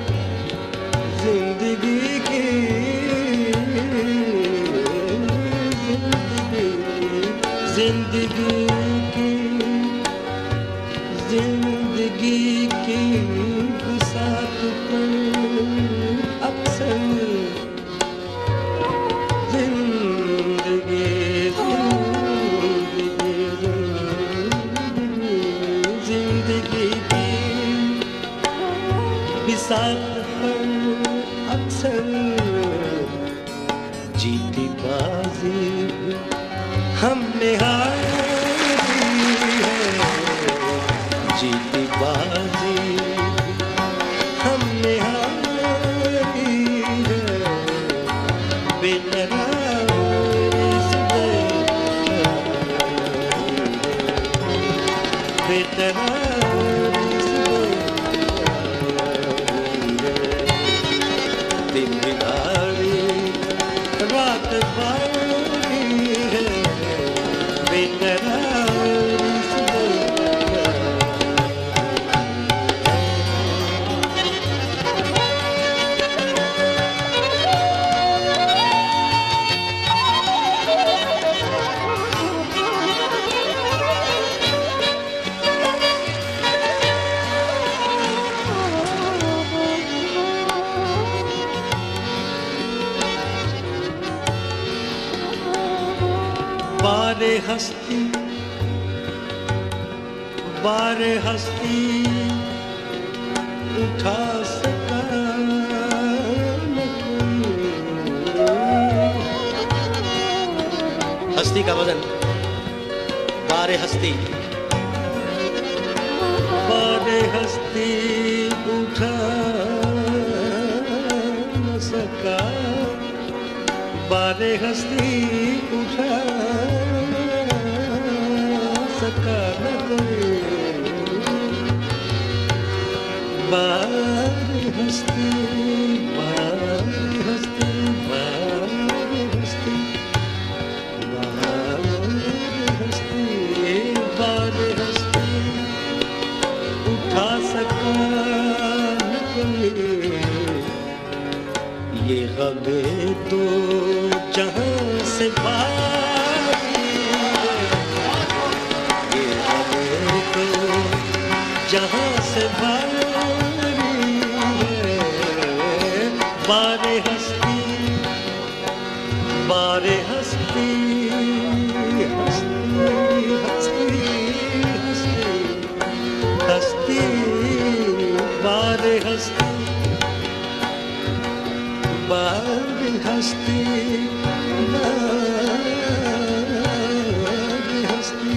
जिंदगी की जिंदगी की जिंदगी की बिसात पर अक्सर जिंदगी जिंदगी जिंदगी की बिसात पर अक्सर जीती बाजी हमने हारी है, जीती बाजी हमने हारी है, बेकरारी सुबह, बेकरारी सुबह, दिन भी भारी, रात भारी है, बेकरारी सुबह। बारे हस्ती बारे हस्ती उठा सका न कोई, हस्ती का वजन बारे हस्ती, बारे हस्ती उठा न सका, बारे हस्ती उठा सका न कोई, बारे हस्ती बारे हस्ती बारे हस्ती बारे हस्ती बारे हस्ती उठा सका न कोई, ये गमे तो जहां से बाहर हस्ती बाग हस्ती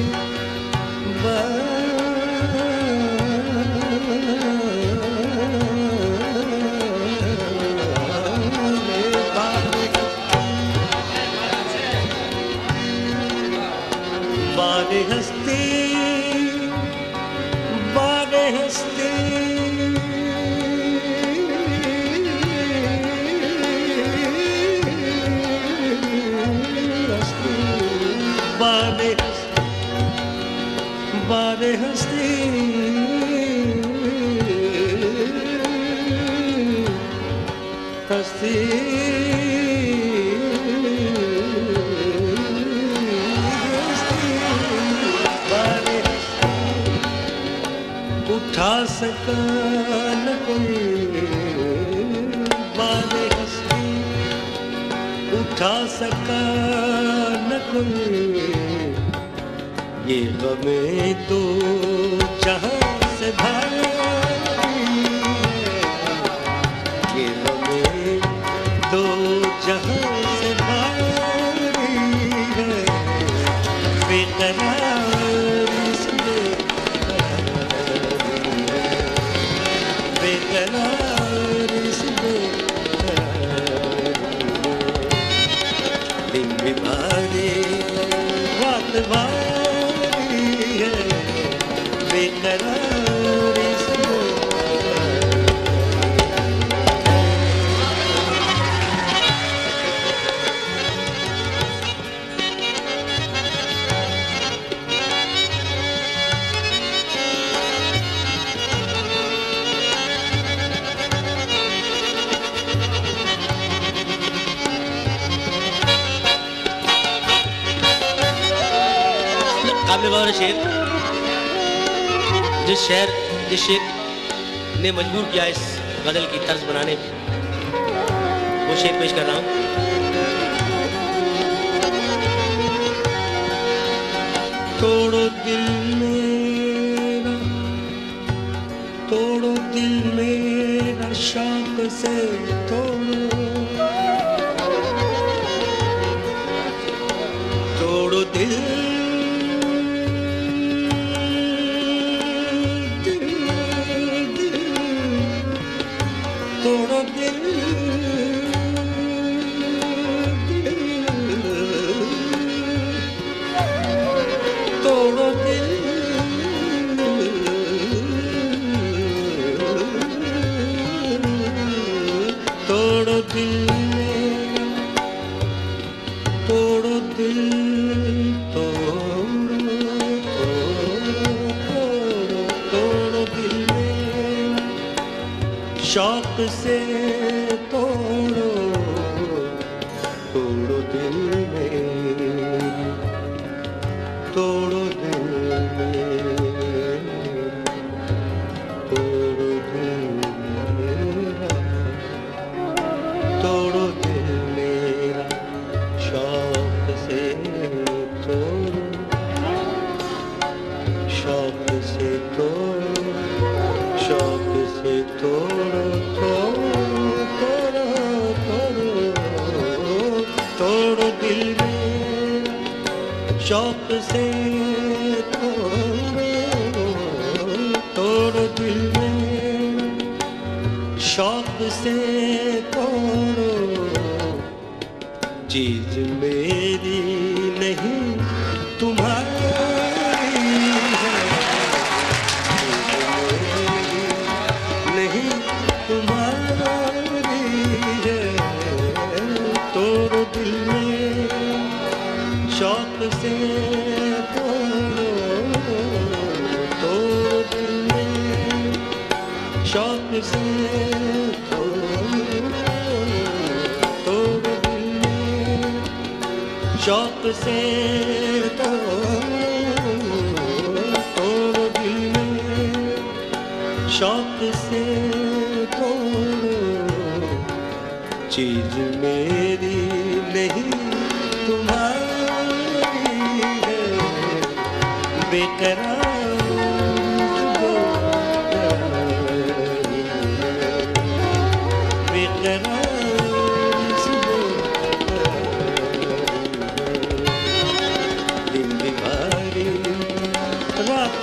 बाग हस्ती बाग हस्ती बारे बारे हस्ती हस्ती बारे उठा सका न कोई बारे हस्ती उठा सका न कोई ये गमे तो जहां से भारी ये गमे तो जहां से भारी है बेकरार इसमें बेकरार इसमें दिन भी भारी रात भारी बेकरार इसमें काबिल गौर शेर जिस शेर जिस शेर ने मजबूर किया इस गजल की तर्ज बनाने पे, वो शेर पेश कर रहा हूँ। तोड़ो दिल मेरा तोड़ो दिल मेरा शौक से तोड़ो तोड़ो दिल तोड़ो दिल तोड़ो दिल तोड़ो दिल तोड़ो दिल तोड़ो तोड़ो तोड़ो दिल शौक से तोड़ो तोड़ो दिल में तोड़ो दिल में तोड़ो दिल मेरा तोड़ो दिल मेरा शौक से तोड़ो शौक से तोड़ो शौक से तोड़ो तोड़ो तोड़ो तोड़ो दिल में शौक से तोड़ो तोड़ो दिल में शौक से तोड़ो चीज मेरी नहीं तुम्हारी है नहीं तुम्हारी है तोड़ो दिल में शौक से तोड़ो तोड़ो दिल में शौक से तोड़ो तोड़ो दिल में शौक से तोड़ो तोड़ो दिल में शौक से तोड़ो चीज मेरी नहीं तुम्हारी है बेकरार बेकरार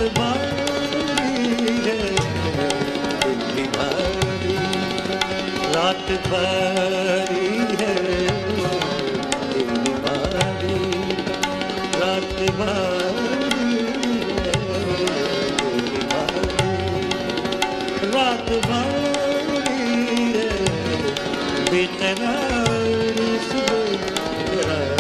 भारी है दिल भी भारी, रात भारी है दिल भी भारी, रात भारी है दिल भी भारी, रात भारी है बेकरार सुबह।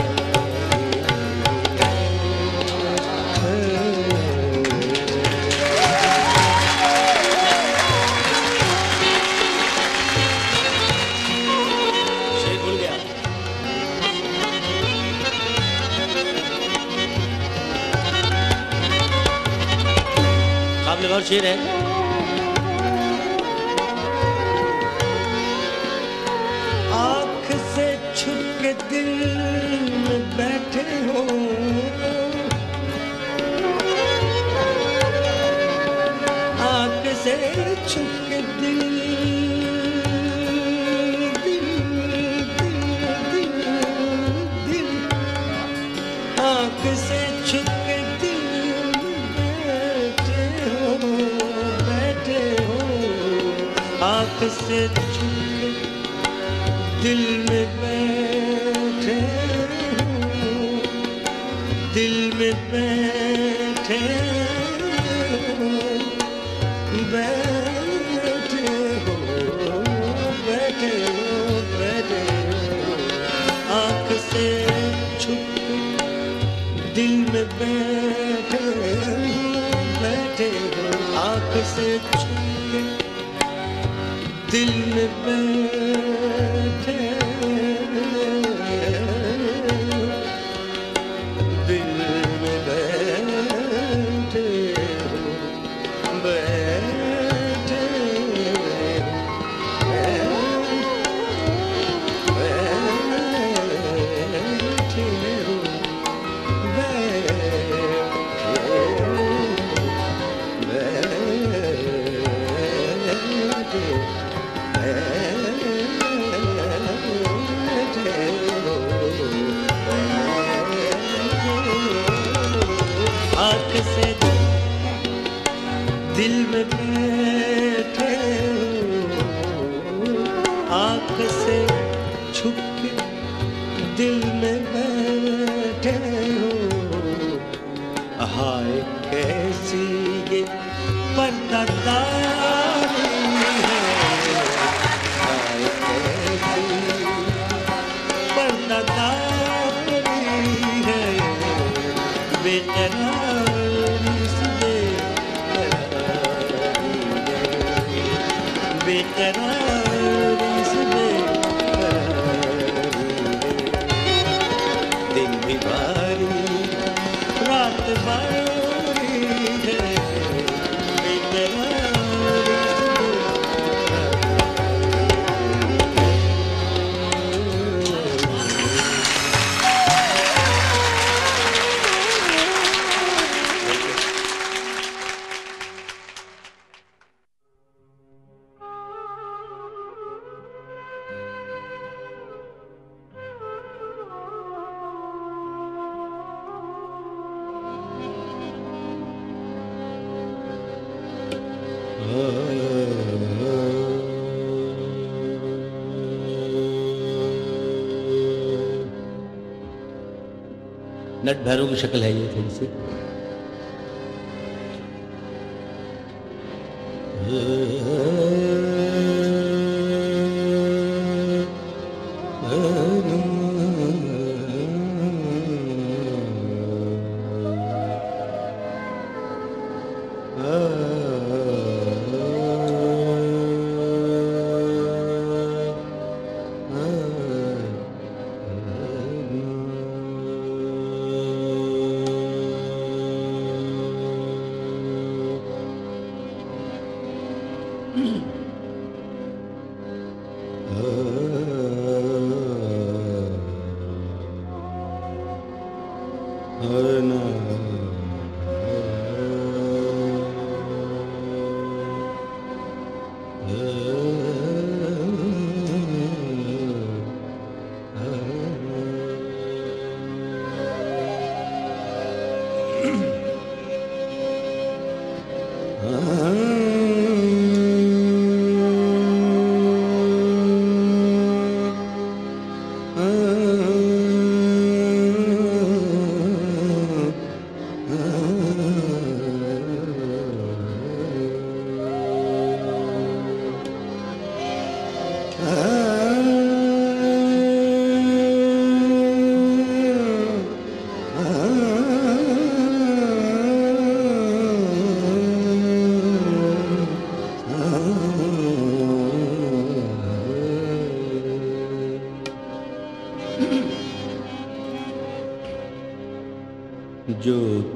और शेर है। आँख से छुप के दिल में बैठे हो, आँख से छुप के दिल दिल दिल दिल दिल, आँख से छुप के आँख से छुप दिल में बैठे हो, दिल में बैठे हो, बैठे हो, बैठे हो, बैठे हो, आँख से छुप दिल में बैठे हो, बैठे हो, आँख से छुप दिल में बैठे, दिल में बैठे हो, बैठे बैठे हो, आँख से दिल में बैठे हो, आँख से छुप के दिल में बैठे हो, हाय कैसी ये पर्दादारी है, हाय कैसी पर्दादारी है बेकरारी से बेकरारी से दिन भी भारी रात भारी है बेकरारी नट भैरव की शक्ल है ये थोड़ी सी। जो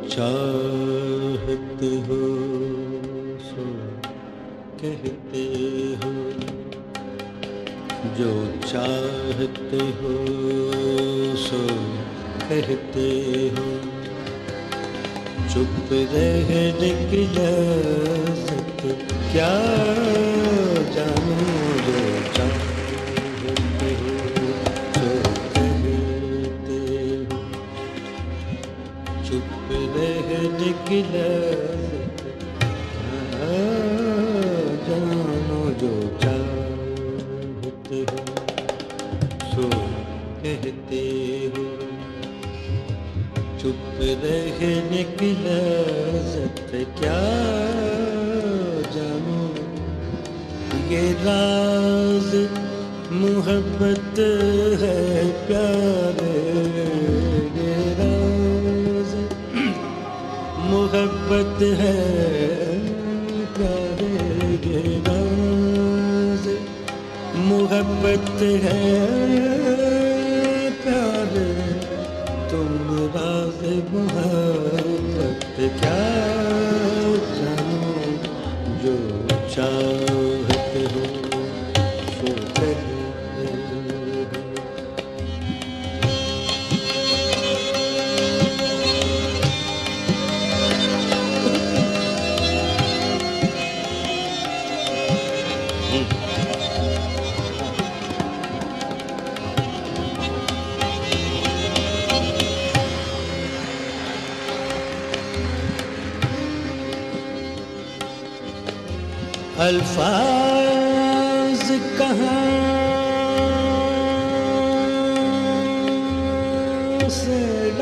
चाहते हो सो कहते हो, जो चाहते हो सो कहते हो, चुप रहने की लज़्ज़त क्या जानो, जो चाहते हो सो कहते हो, चुप रहने की लज़्ज़त क्या जानो, जो चाहते हो सो कहते हो, चुप रहने की लज़्ज़त क्या जानो, ये राज मोहब्बत है प्यारे, ये राज मोहब्बत है प्यारे, ये राज मोहब्बत है प्यारे, तुम राज मोहब्बत क्या जानो, जो चाहते हो सो कहते हो। अल्फाज कहाँ से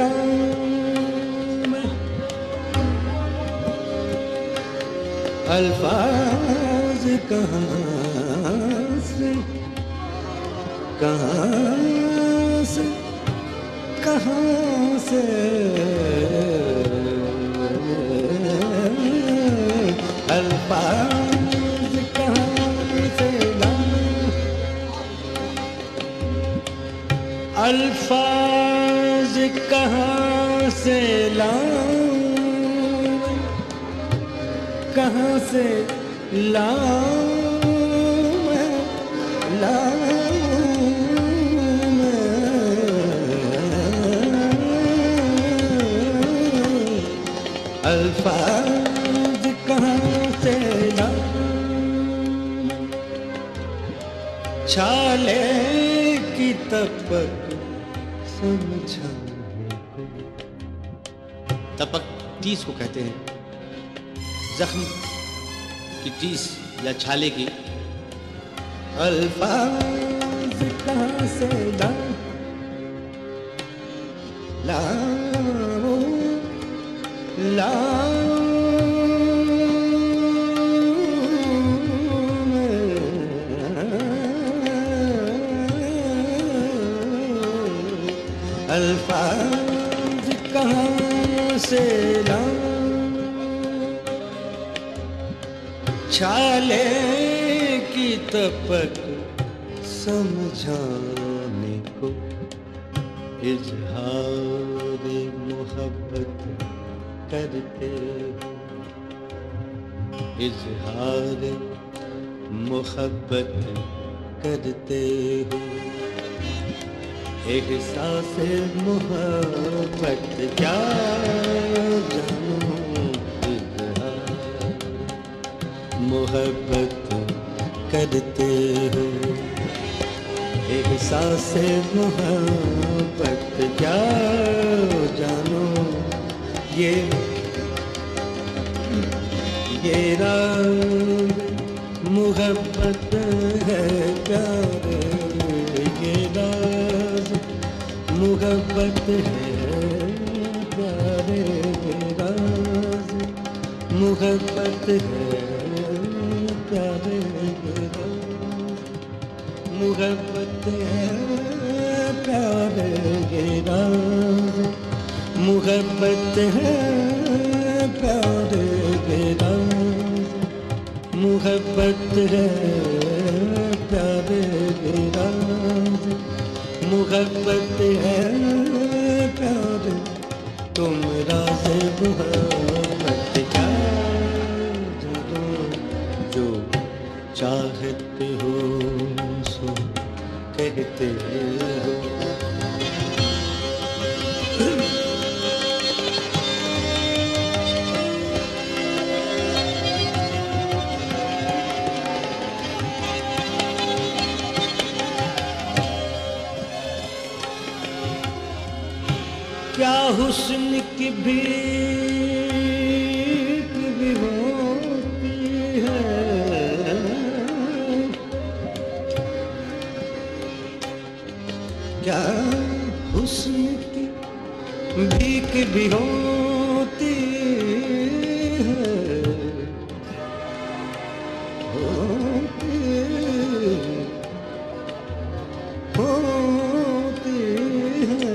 लाऊं मैं, अल्फाज कहाँ से कहाँ से कहाँ से अल्फाज अल्फाज कहाँ से लाऊं, कहाँ से लाऊं मैं, लाऊं मैं, अल्फाज कहाँ से लाऊं, छाले की तपक समझाने को। तपक टीस को कहते हैं, जख्म की टीस या छाले की। अल्फाज कहाँ से लाऊं, लाऊं लाऊं अल्फाज कहाँ से लाऊं, छाले की तपक समझाने को। इज़हार मोहब्बत करते हो, इज़हार मोहब्बत करते हो, एहसास मोहब्बत क्या जानो, इज़हार मोहब्बत करते हो, एहसास मोहब्बत क्या जानो, ये ये राज मुहब्बत है प्यारे, ये राज मुहब्बत है प्यारे, ये राज मुहब्बत है प्यारे, ये राज मुहब्बत है प्यारे, ये राज मुहब्बत है प्यारे, ये राज मुहब्बत है प्यारे, ये राज मुहब्बत है प्यारे, तुम राज मुहब्बत क्या जानो, जो चाहते हो सो कहते हो। क्या हुस्न की भीख भी होती है, क्या हुस्न की भीख भी होती है, होती होती है,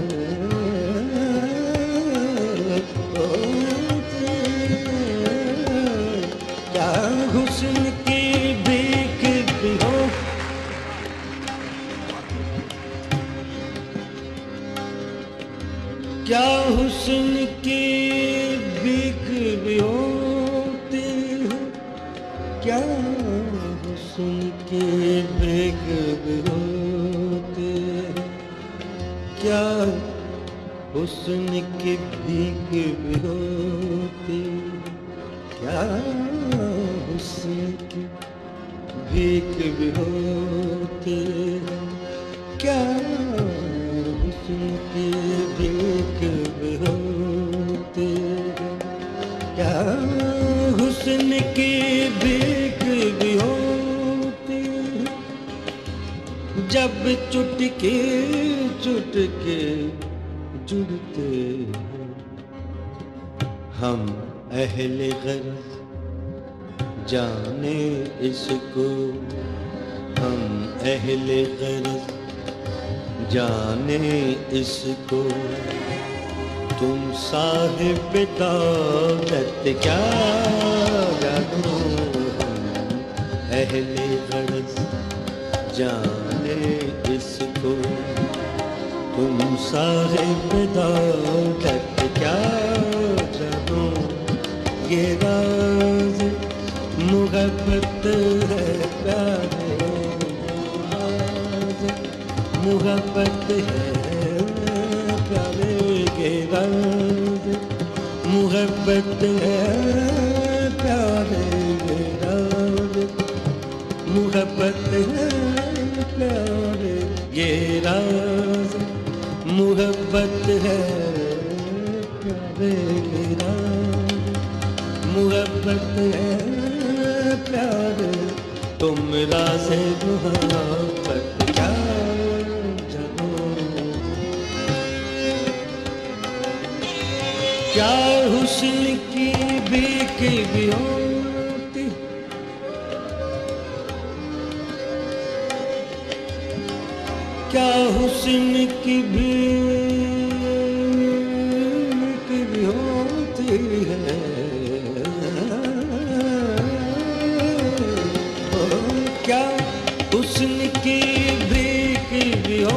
क्या हुस्न की भीख भी हो, क्या हुस्न की भीख भी होती है, क्या हुस्न की भीख भी होती है, क्या हुस्न की भीख भी होती, क्या हुस्न की भीख भी होती, क्या हुस्न की भीख भी होती, क्या हुस्न की भीख भी होती, जब चुटके चुटके जुड़ते हैं हम अहले ग़र्ज़ जाने इसको, हम अहले ग़र्ज़ जाने इसको, तुम साहिब दौलत क्या जानो, हम अहले ग़र्ज़ जाने इसको, तुम साहिब दौलत क्या जानो, ये राज मुहब्बत है प्यारे, राज मुहब्बत है प्यारे, ये राज मुहब्बत है प्यारे, ये राज मुहब्बत है प्यारे, ये राज मुहब्बत है प्यारे, ये राज मुहब्बत है प्यारे, तुम राज़ मुहब्बत क्या जानो, क्या हुस्न की भीख भी होती, क्या हुस्न की भीख भी होती है, क्या हुस्न की भीख भी हो,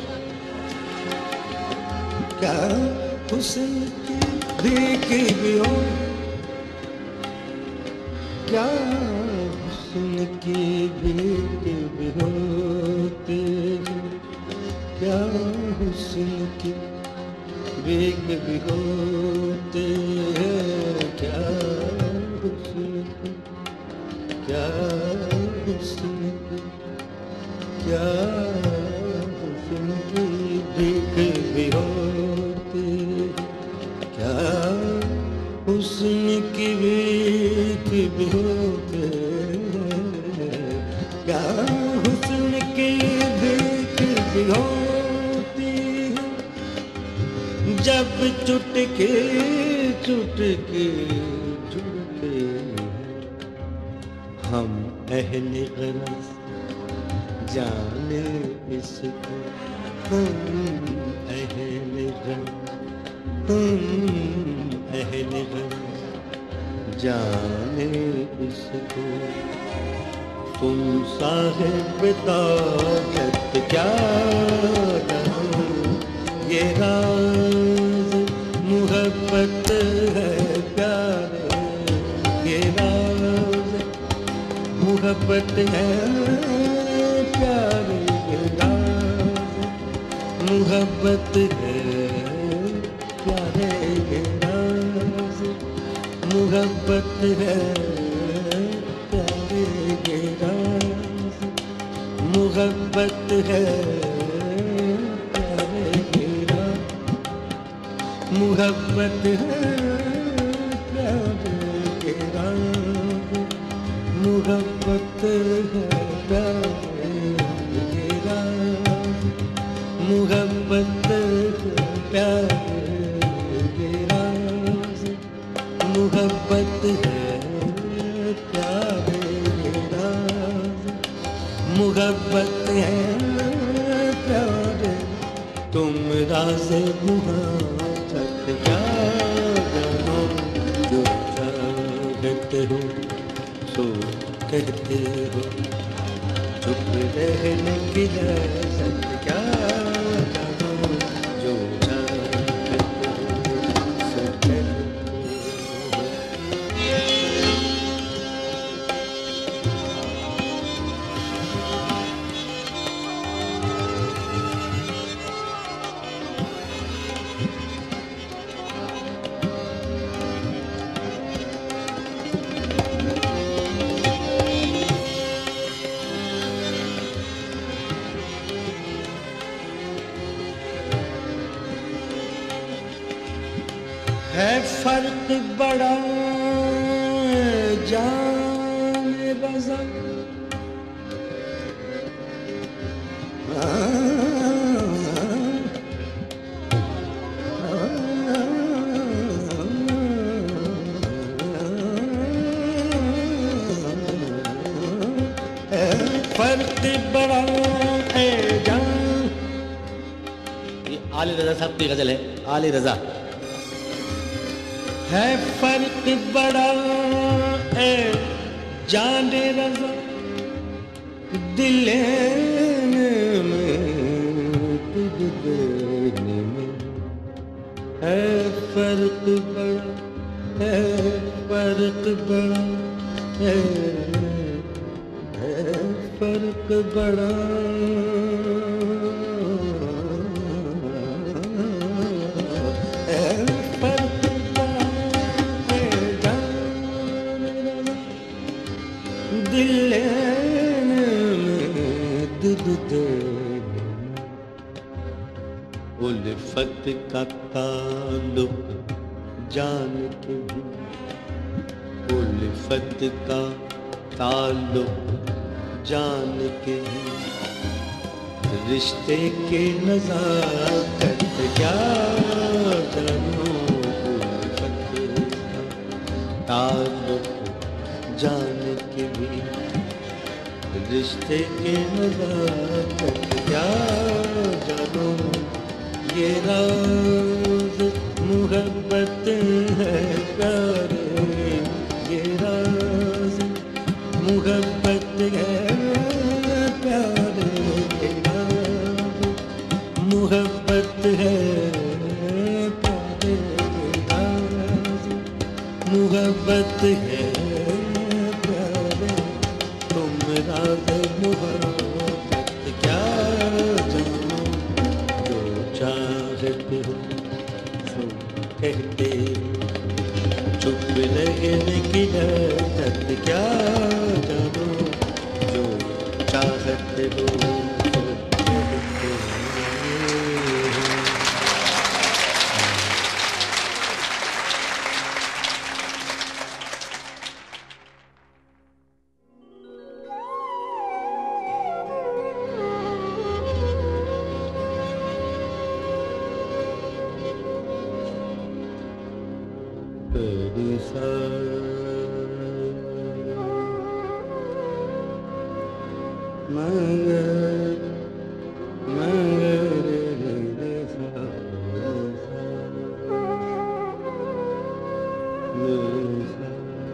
क्या हुस्न की भीख भी हो, क्या हुस्न की भीख भी होती है, क्या हुस्न की भीख भी होती है, क्या हुस्न की, क्या हुस्न की, क्या हुस्न की भीख भी होती, क्या हुस्न की भीख भी होते हैं, क्या हुस्न की भीख भी होती है, जब चुटकी चुटकी जुड़ते हैं। हम अहले गरज जाने इसको, हम अहले गरज, हम अहले गरज जाने इसको। तुम साहिब दौलत क्या जानो, ये राज मुहब्बत है प्यारे, ये राज मुहब्बत है प्यारे, ये राज मुहब्बत है प्यारे, ये राज मुहब्बत है प्यारे, ये राज मुहब्बत है प्यारे, ये राज मुहब्बत है प्यारे, ये राज मुहब्बत है प्यारे, ये राज मुहब्बत है प्यारे, ये राज मुहब्बत है प्यारे, ये राज मुहब्बत है प्यारे। तुम राज मुहब्बत क्या जानो, जो चाहते हो सो कहते हो, चुप रहने की लज़्ज़त क्या जानो, जो चाहते हो सो कहते हो। है फर्क बड़ा जान रज़ा, फर्क बड़ा है जान। ये आले रजा साहब की गजल है, आले रजा। है फर्क बड़ा है जान रज़ा, दिल में तुझ देने में। है फर्क बड़ा, है फर्क बड़ा, है है फर्क बड़ा, है फर्क दिल में दूध उल्फत का ताल्लुक जान के भी, उल्फत का ताल्लुक जान के भी, रिश्ते के नज़ाकत क्या जानो, उल्फत का ताल्लुक जान के भी, रिश्ते के नज़ाकत क्या जानो। ये राज मुहब्बत है प्यारे, ये राज मुहब्बत है प्यारे, ये राज मुहब्बत है प्यारे, ये राज मुहब्बत है प्यारे। तुम राज मुहब्बत क्या जानो, जो चाहते हो सो कहते हो, चुप रहने की लज़्ज़त क्या जानो, जो चाहते हो सो कहते हो। करी सा मंगल मंगल रे रे सा रे सा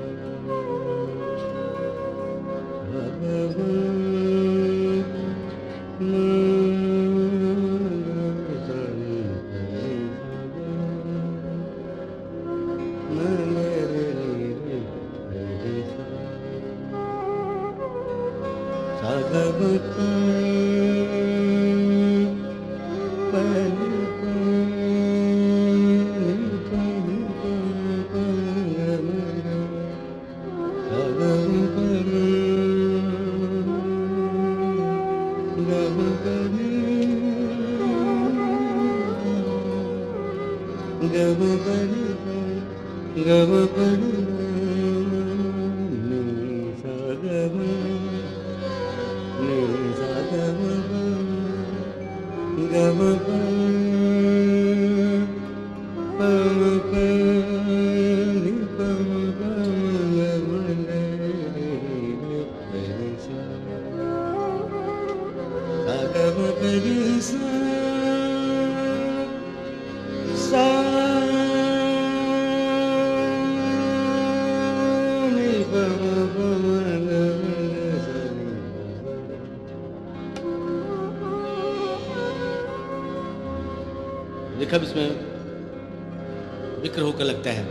देखा इसमें विक्र होकर लगता है।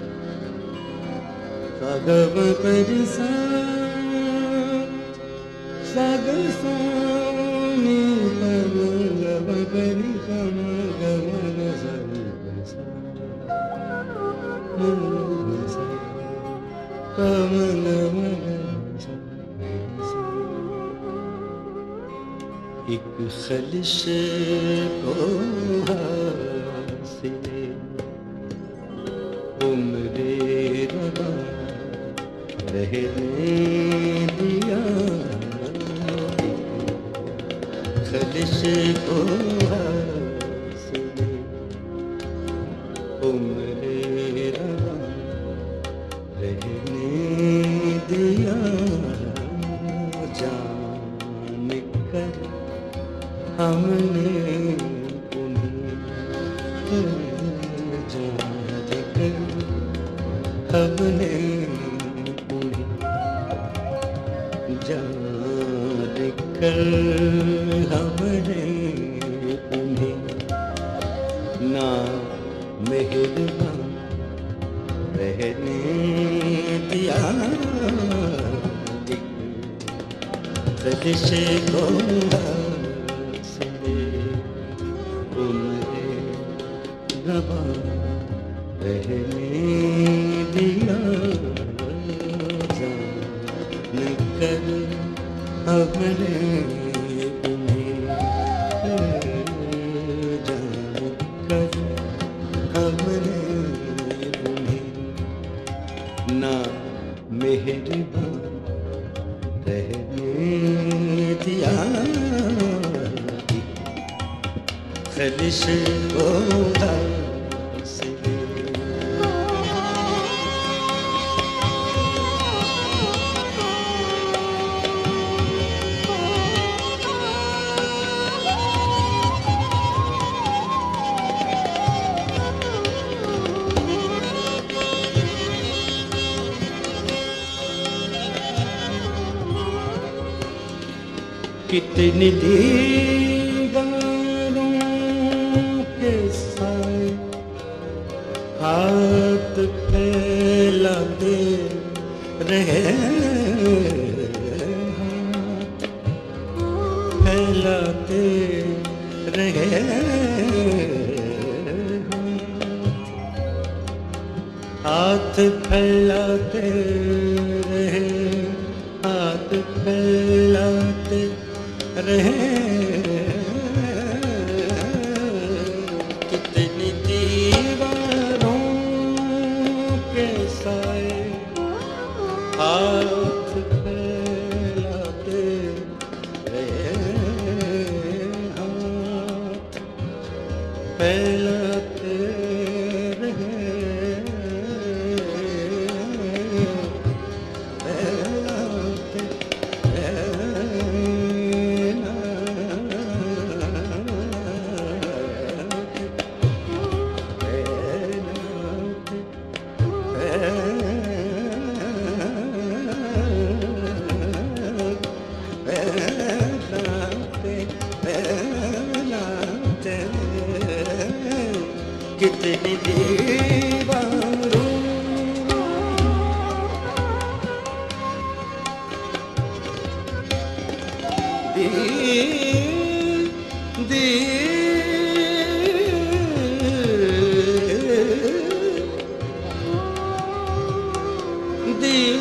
सागम परि सा सागर सानी पम गम परि पम गम सनी सा पम गम एक खलिश को हासिले उम्रे रवा रहने दिया खलिश को हासिले उम्रे रवा रहने दिया जान कर हमने उन्हें जान कर हमने उन्हें जान कर हमने उन्हें ना मेहरबान रहने दिया खलिश को रहने दिया जान कर हमने उन्हें जान कर हमने उन्हें ना मेहरबान रहने दिया खलिश को कितनी दीवारों के साए हाथ फैलाते रहे फैलाते रहे हाथ फैलाते रहे हाथ फैलाते रहे कितनी दीवारों के साए हाथ फैलाते रहे हाथ फैलाते रहे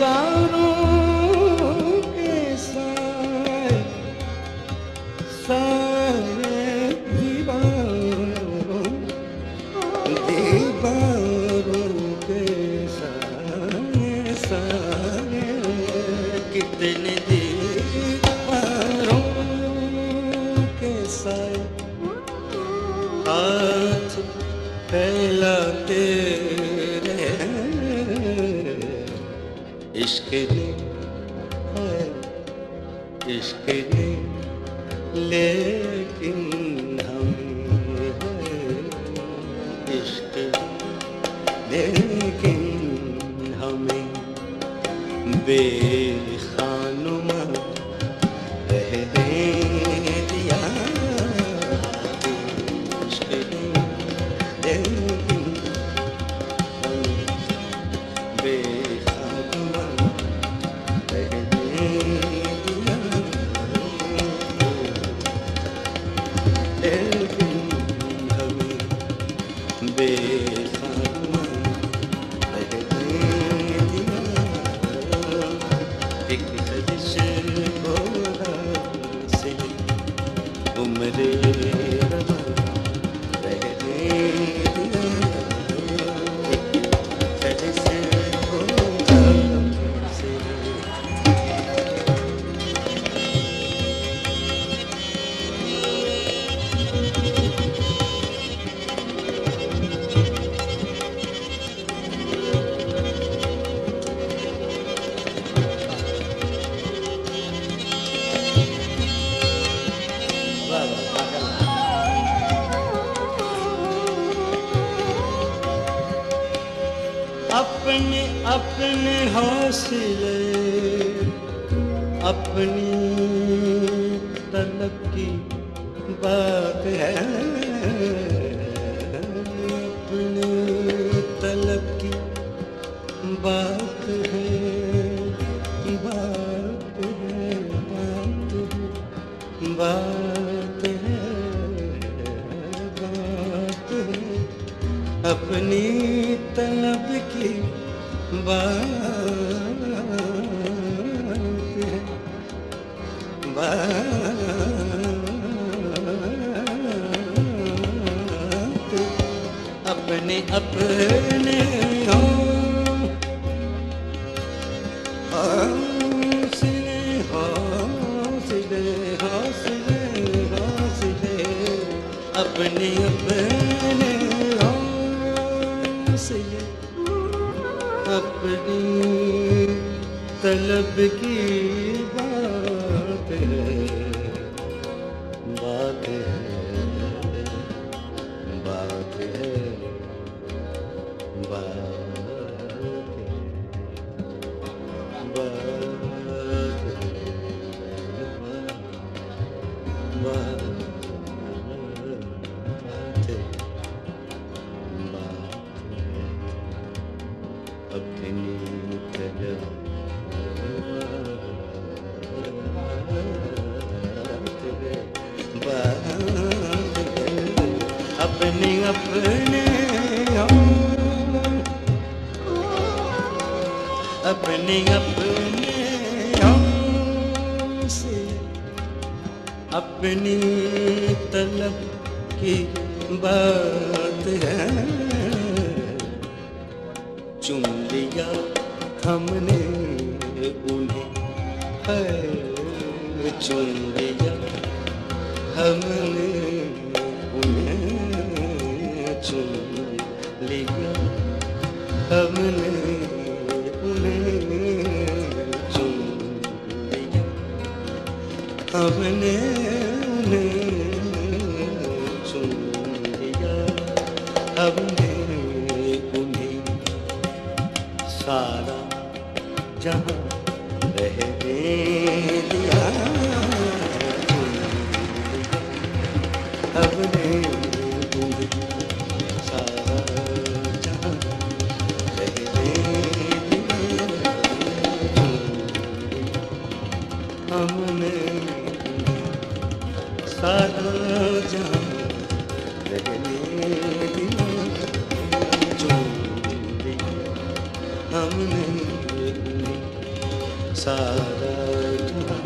दीवारों के साए साए दीवारों दीवारों के साए साए कितने दीवारों के साए हाथ फैलाते इश्क ने है इश्क ने लेकिन हम है इश्क लेकिन हमें बेखानुमा रहने दिया इश्क ने लेकिन हमें बेखानुमा अपने अपने हौसले अपनी तलब की बात है अपनी तलब की बात है बात है बात है बात है बात है अपनी तलब की बात है बात अपने अपने हौसले हौसले हौसले हौसले अपने अपने हौसले अपनी तलब की बात है बात है बात है बात है बात है अपनी तलब अपने अपने अपने अपने से अपनी तलब की बात है चुन लिया हमने उन्हें है चुन लिया हमने उन्हें चुन लिया हमने उन्हें चुन लिया हमने उन्हें चुन लिया हमने उन्हें सारा जहां रहने दिया हमने उन्हें सारा जहां रहने दिया हमने सारा जहां रहने दिया हमने सारा जहां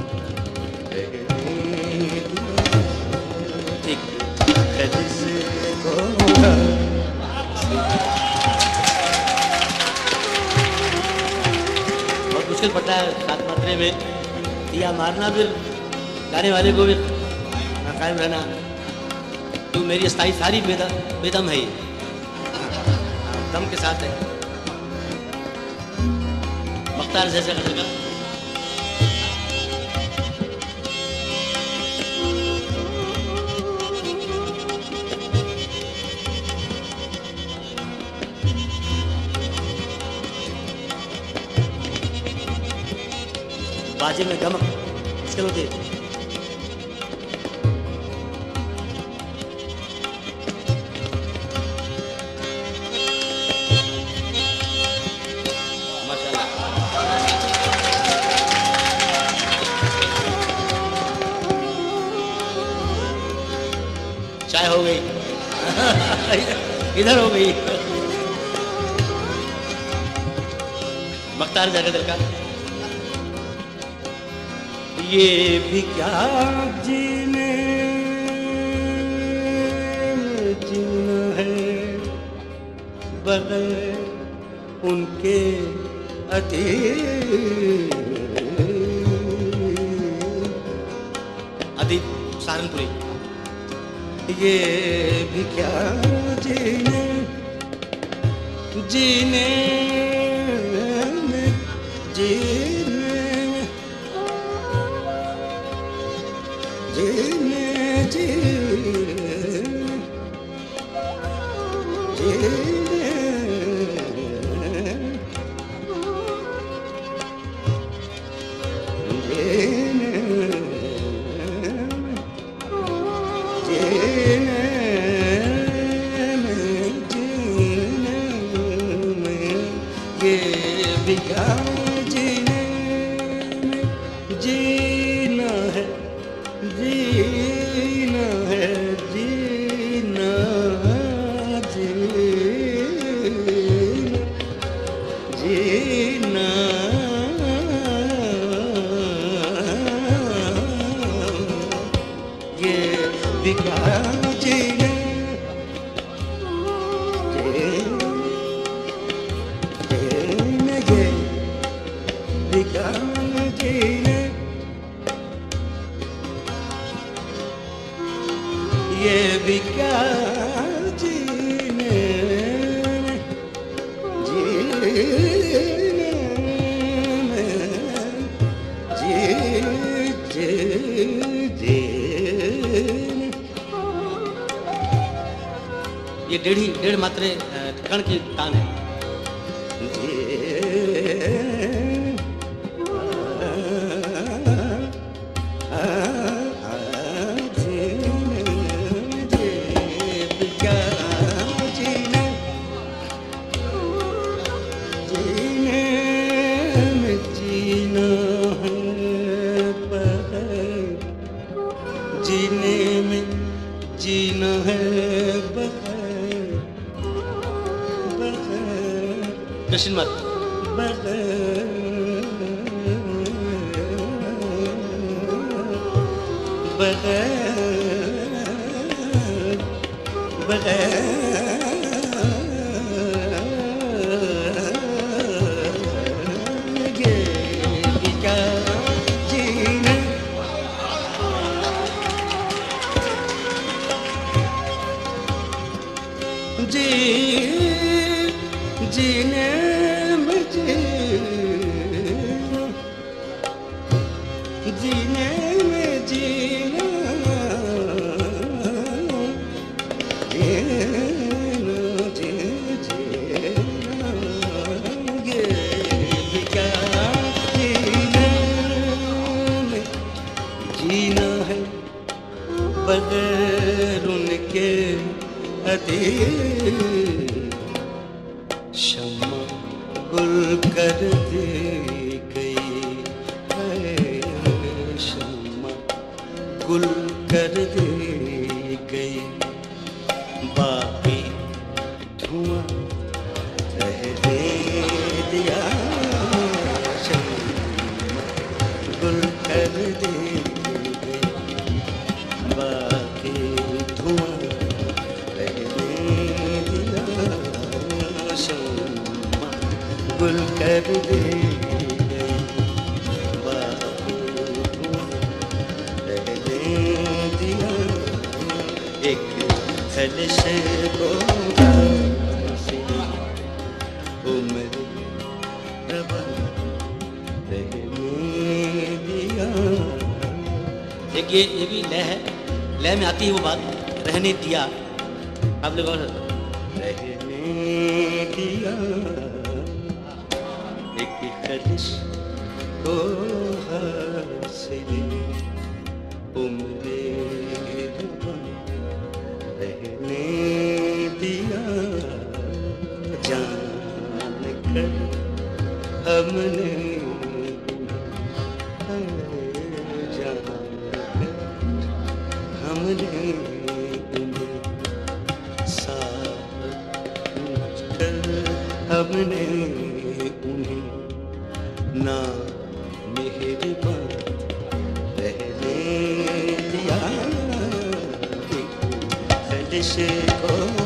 रहने दिया, एक खत से खोया। बहुत मुश्किल पड़ता है सात मात्रे में दिया मारना, फिर गाने वाले को भी कायम रहना। तू मेरी स्थाई सारी बेदम बेदम है, ये दम के साथ है। मख्तार जैसे गजल का बाजे में गमक मुश्किल होती है। चाय हो गई इधर हो गई। मख्तार जगदर का ये भी क्या जीने में जीना है बगैर उनके अतीत। अदीब सहारनपुरी। ये भी क्या जीने जीने में जीने में जीने जीने जीने जीने में जीना है जीना है जीना जीना जीना ये भी क्या जीने ये भी क्या जीने जीने में जी जी जी। ये डेढ़ ही डेढ़ मात्रे कण की तान है। जीने में जीना है बगैर बगैर कृष्ण मत बगैर बगैर बगैर जी जीने में जीना जीने में जीना जीना जी जीना ये भी क्या जीने में जीना है बगैर उनके शम्मा गुल कर दे गई है, शम्मा गुल कर दे गई, बाकी धुआं रह दे दिया। शम्मा कबूल कर दे गई बात को रहने दिया एक खलश को उम्र रवा रहने दिया। एक ये ये भी लय है, लय में आती है वो बात, रहने दिया। आप लोग और रहने दिया एक खलिश को हासिल उम्र रवा रहने दिया जान कर हमने जान कर हमने हमने उन्हें ना मेहरबान रहने दिया एक खलिश को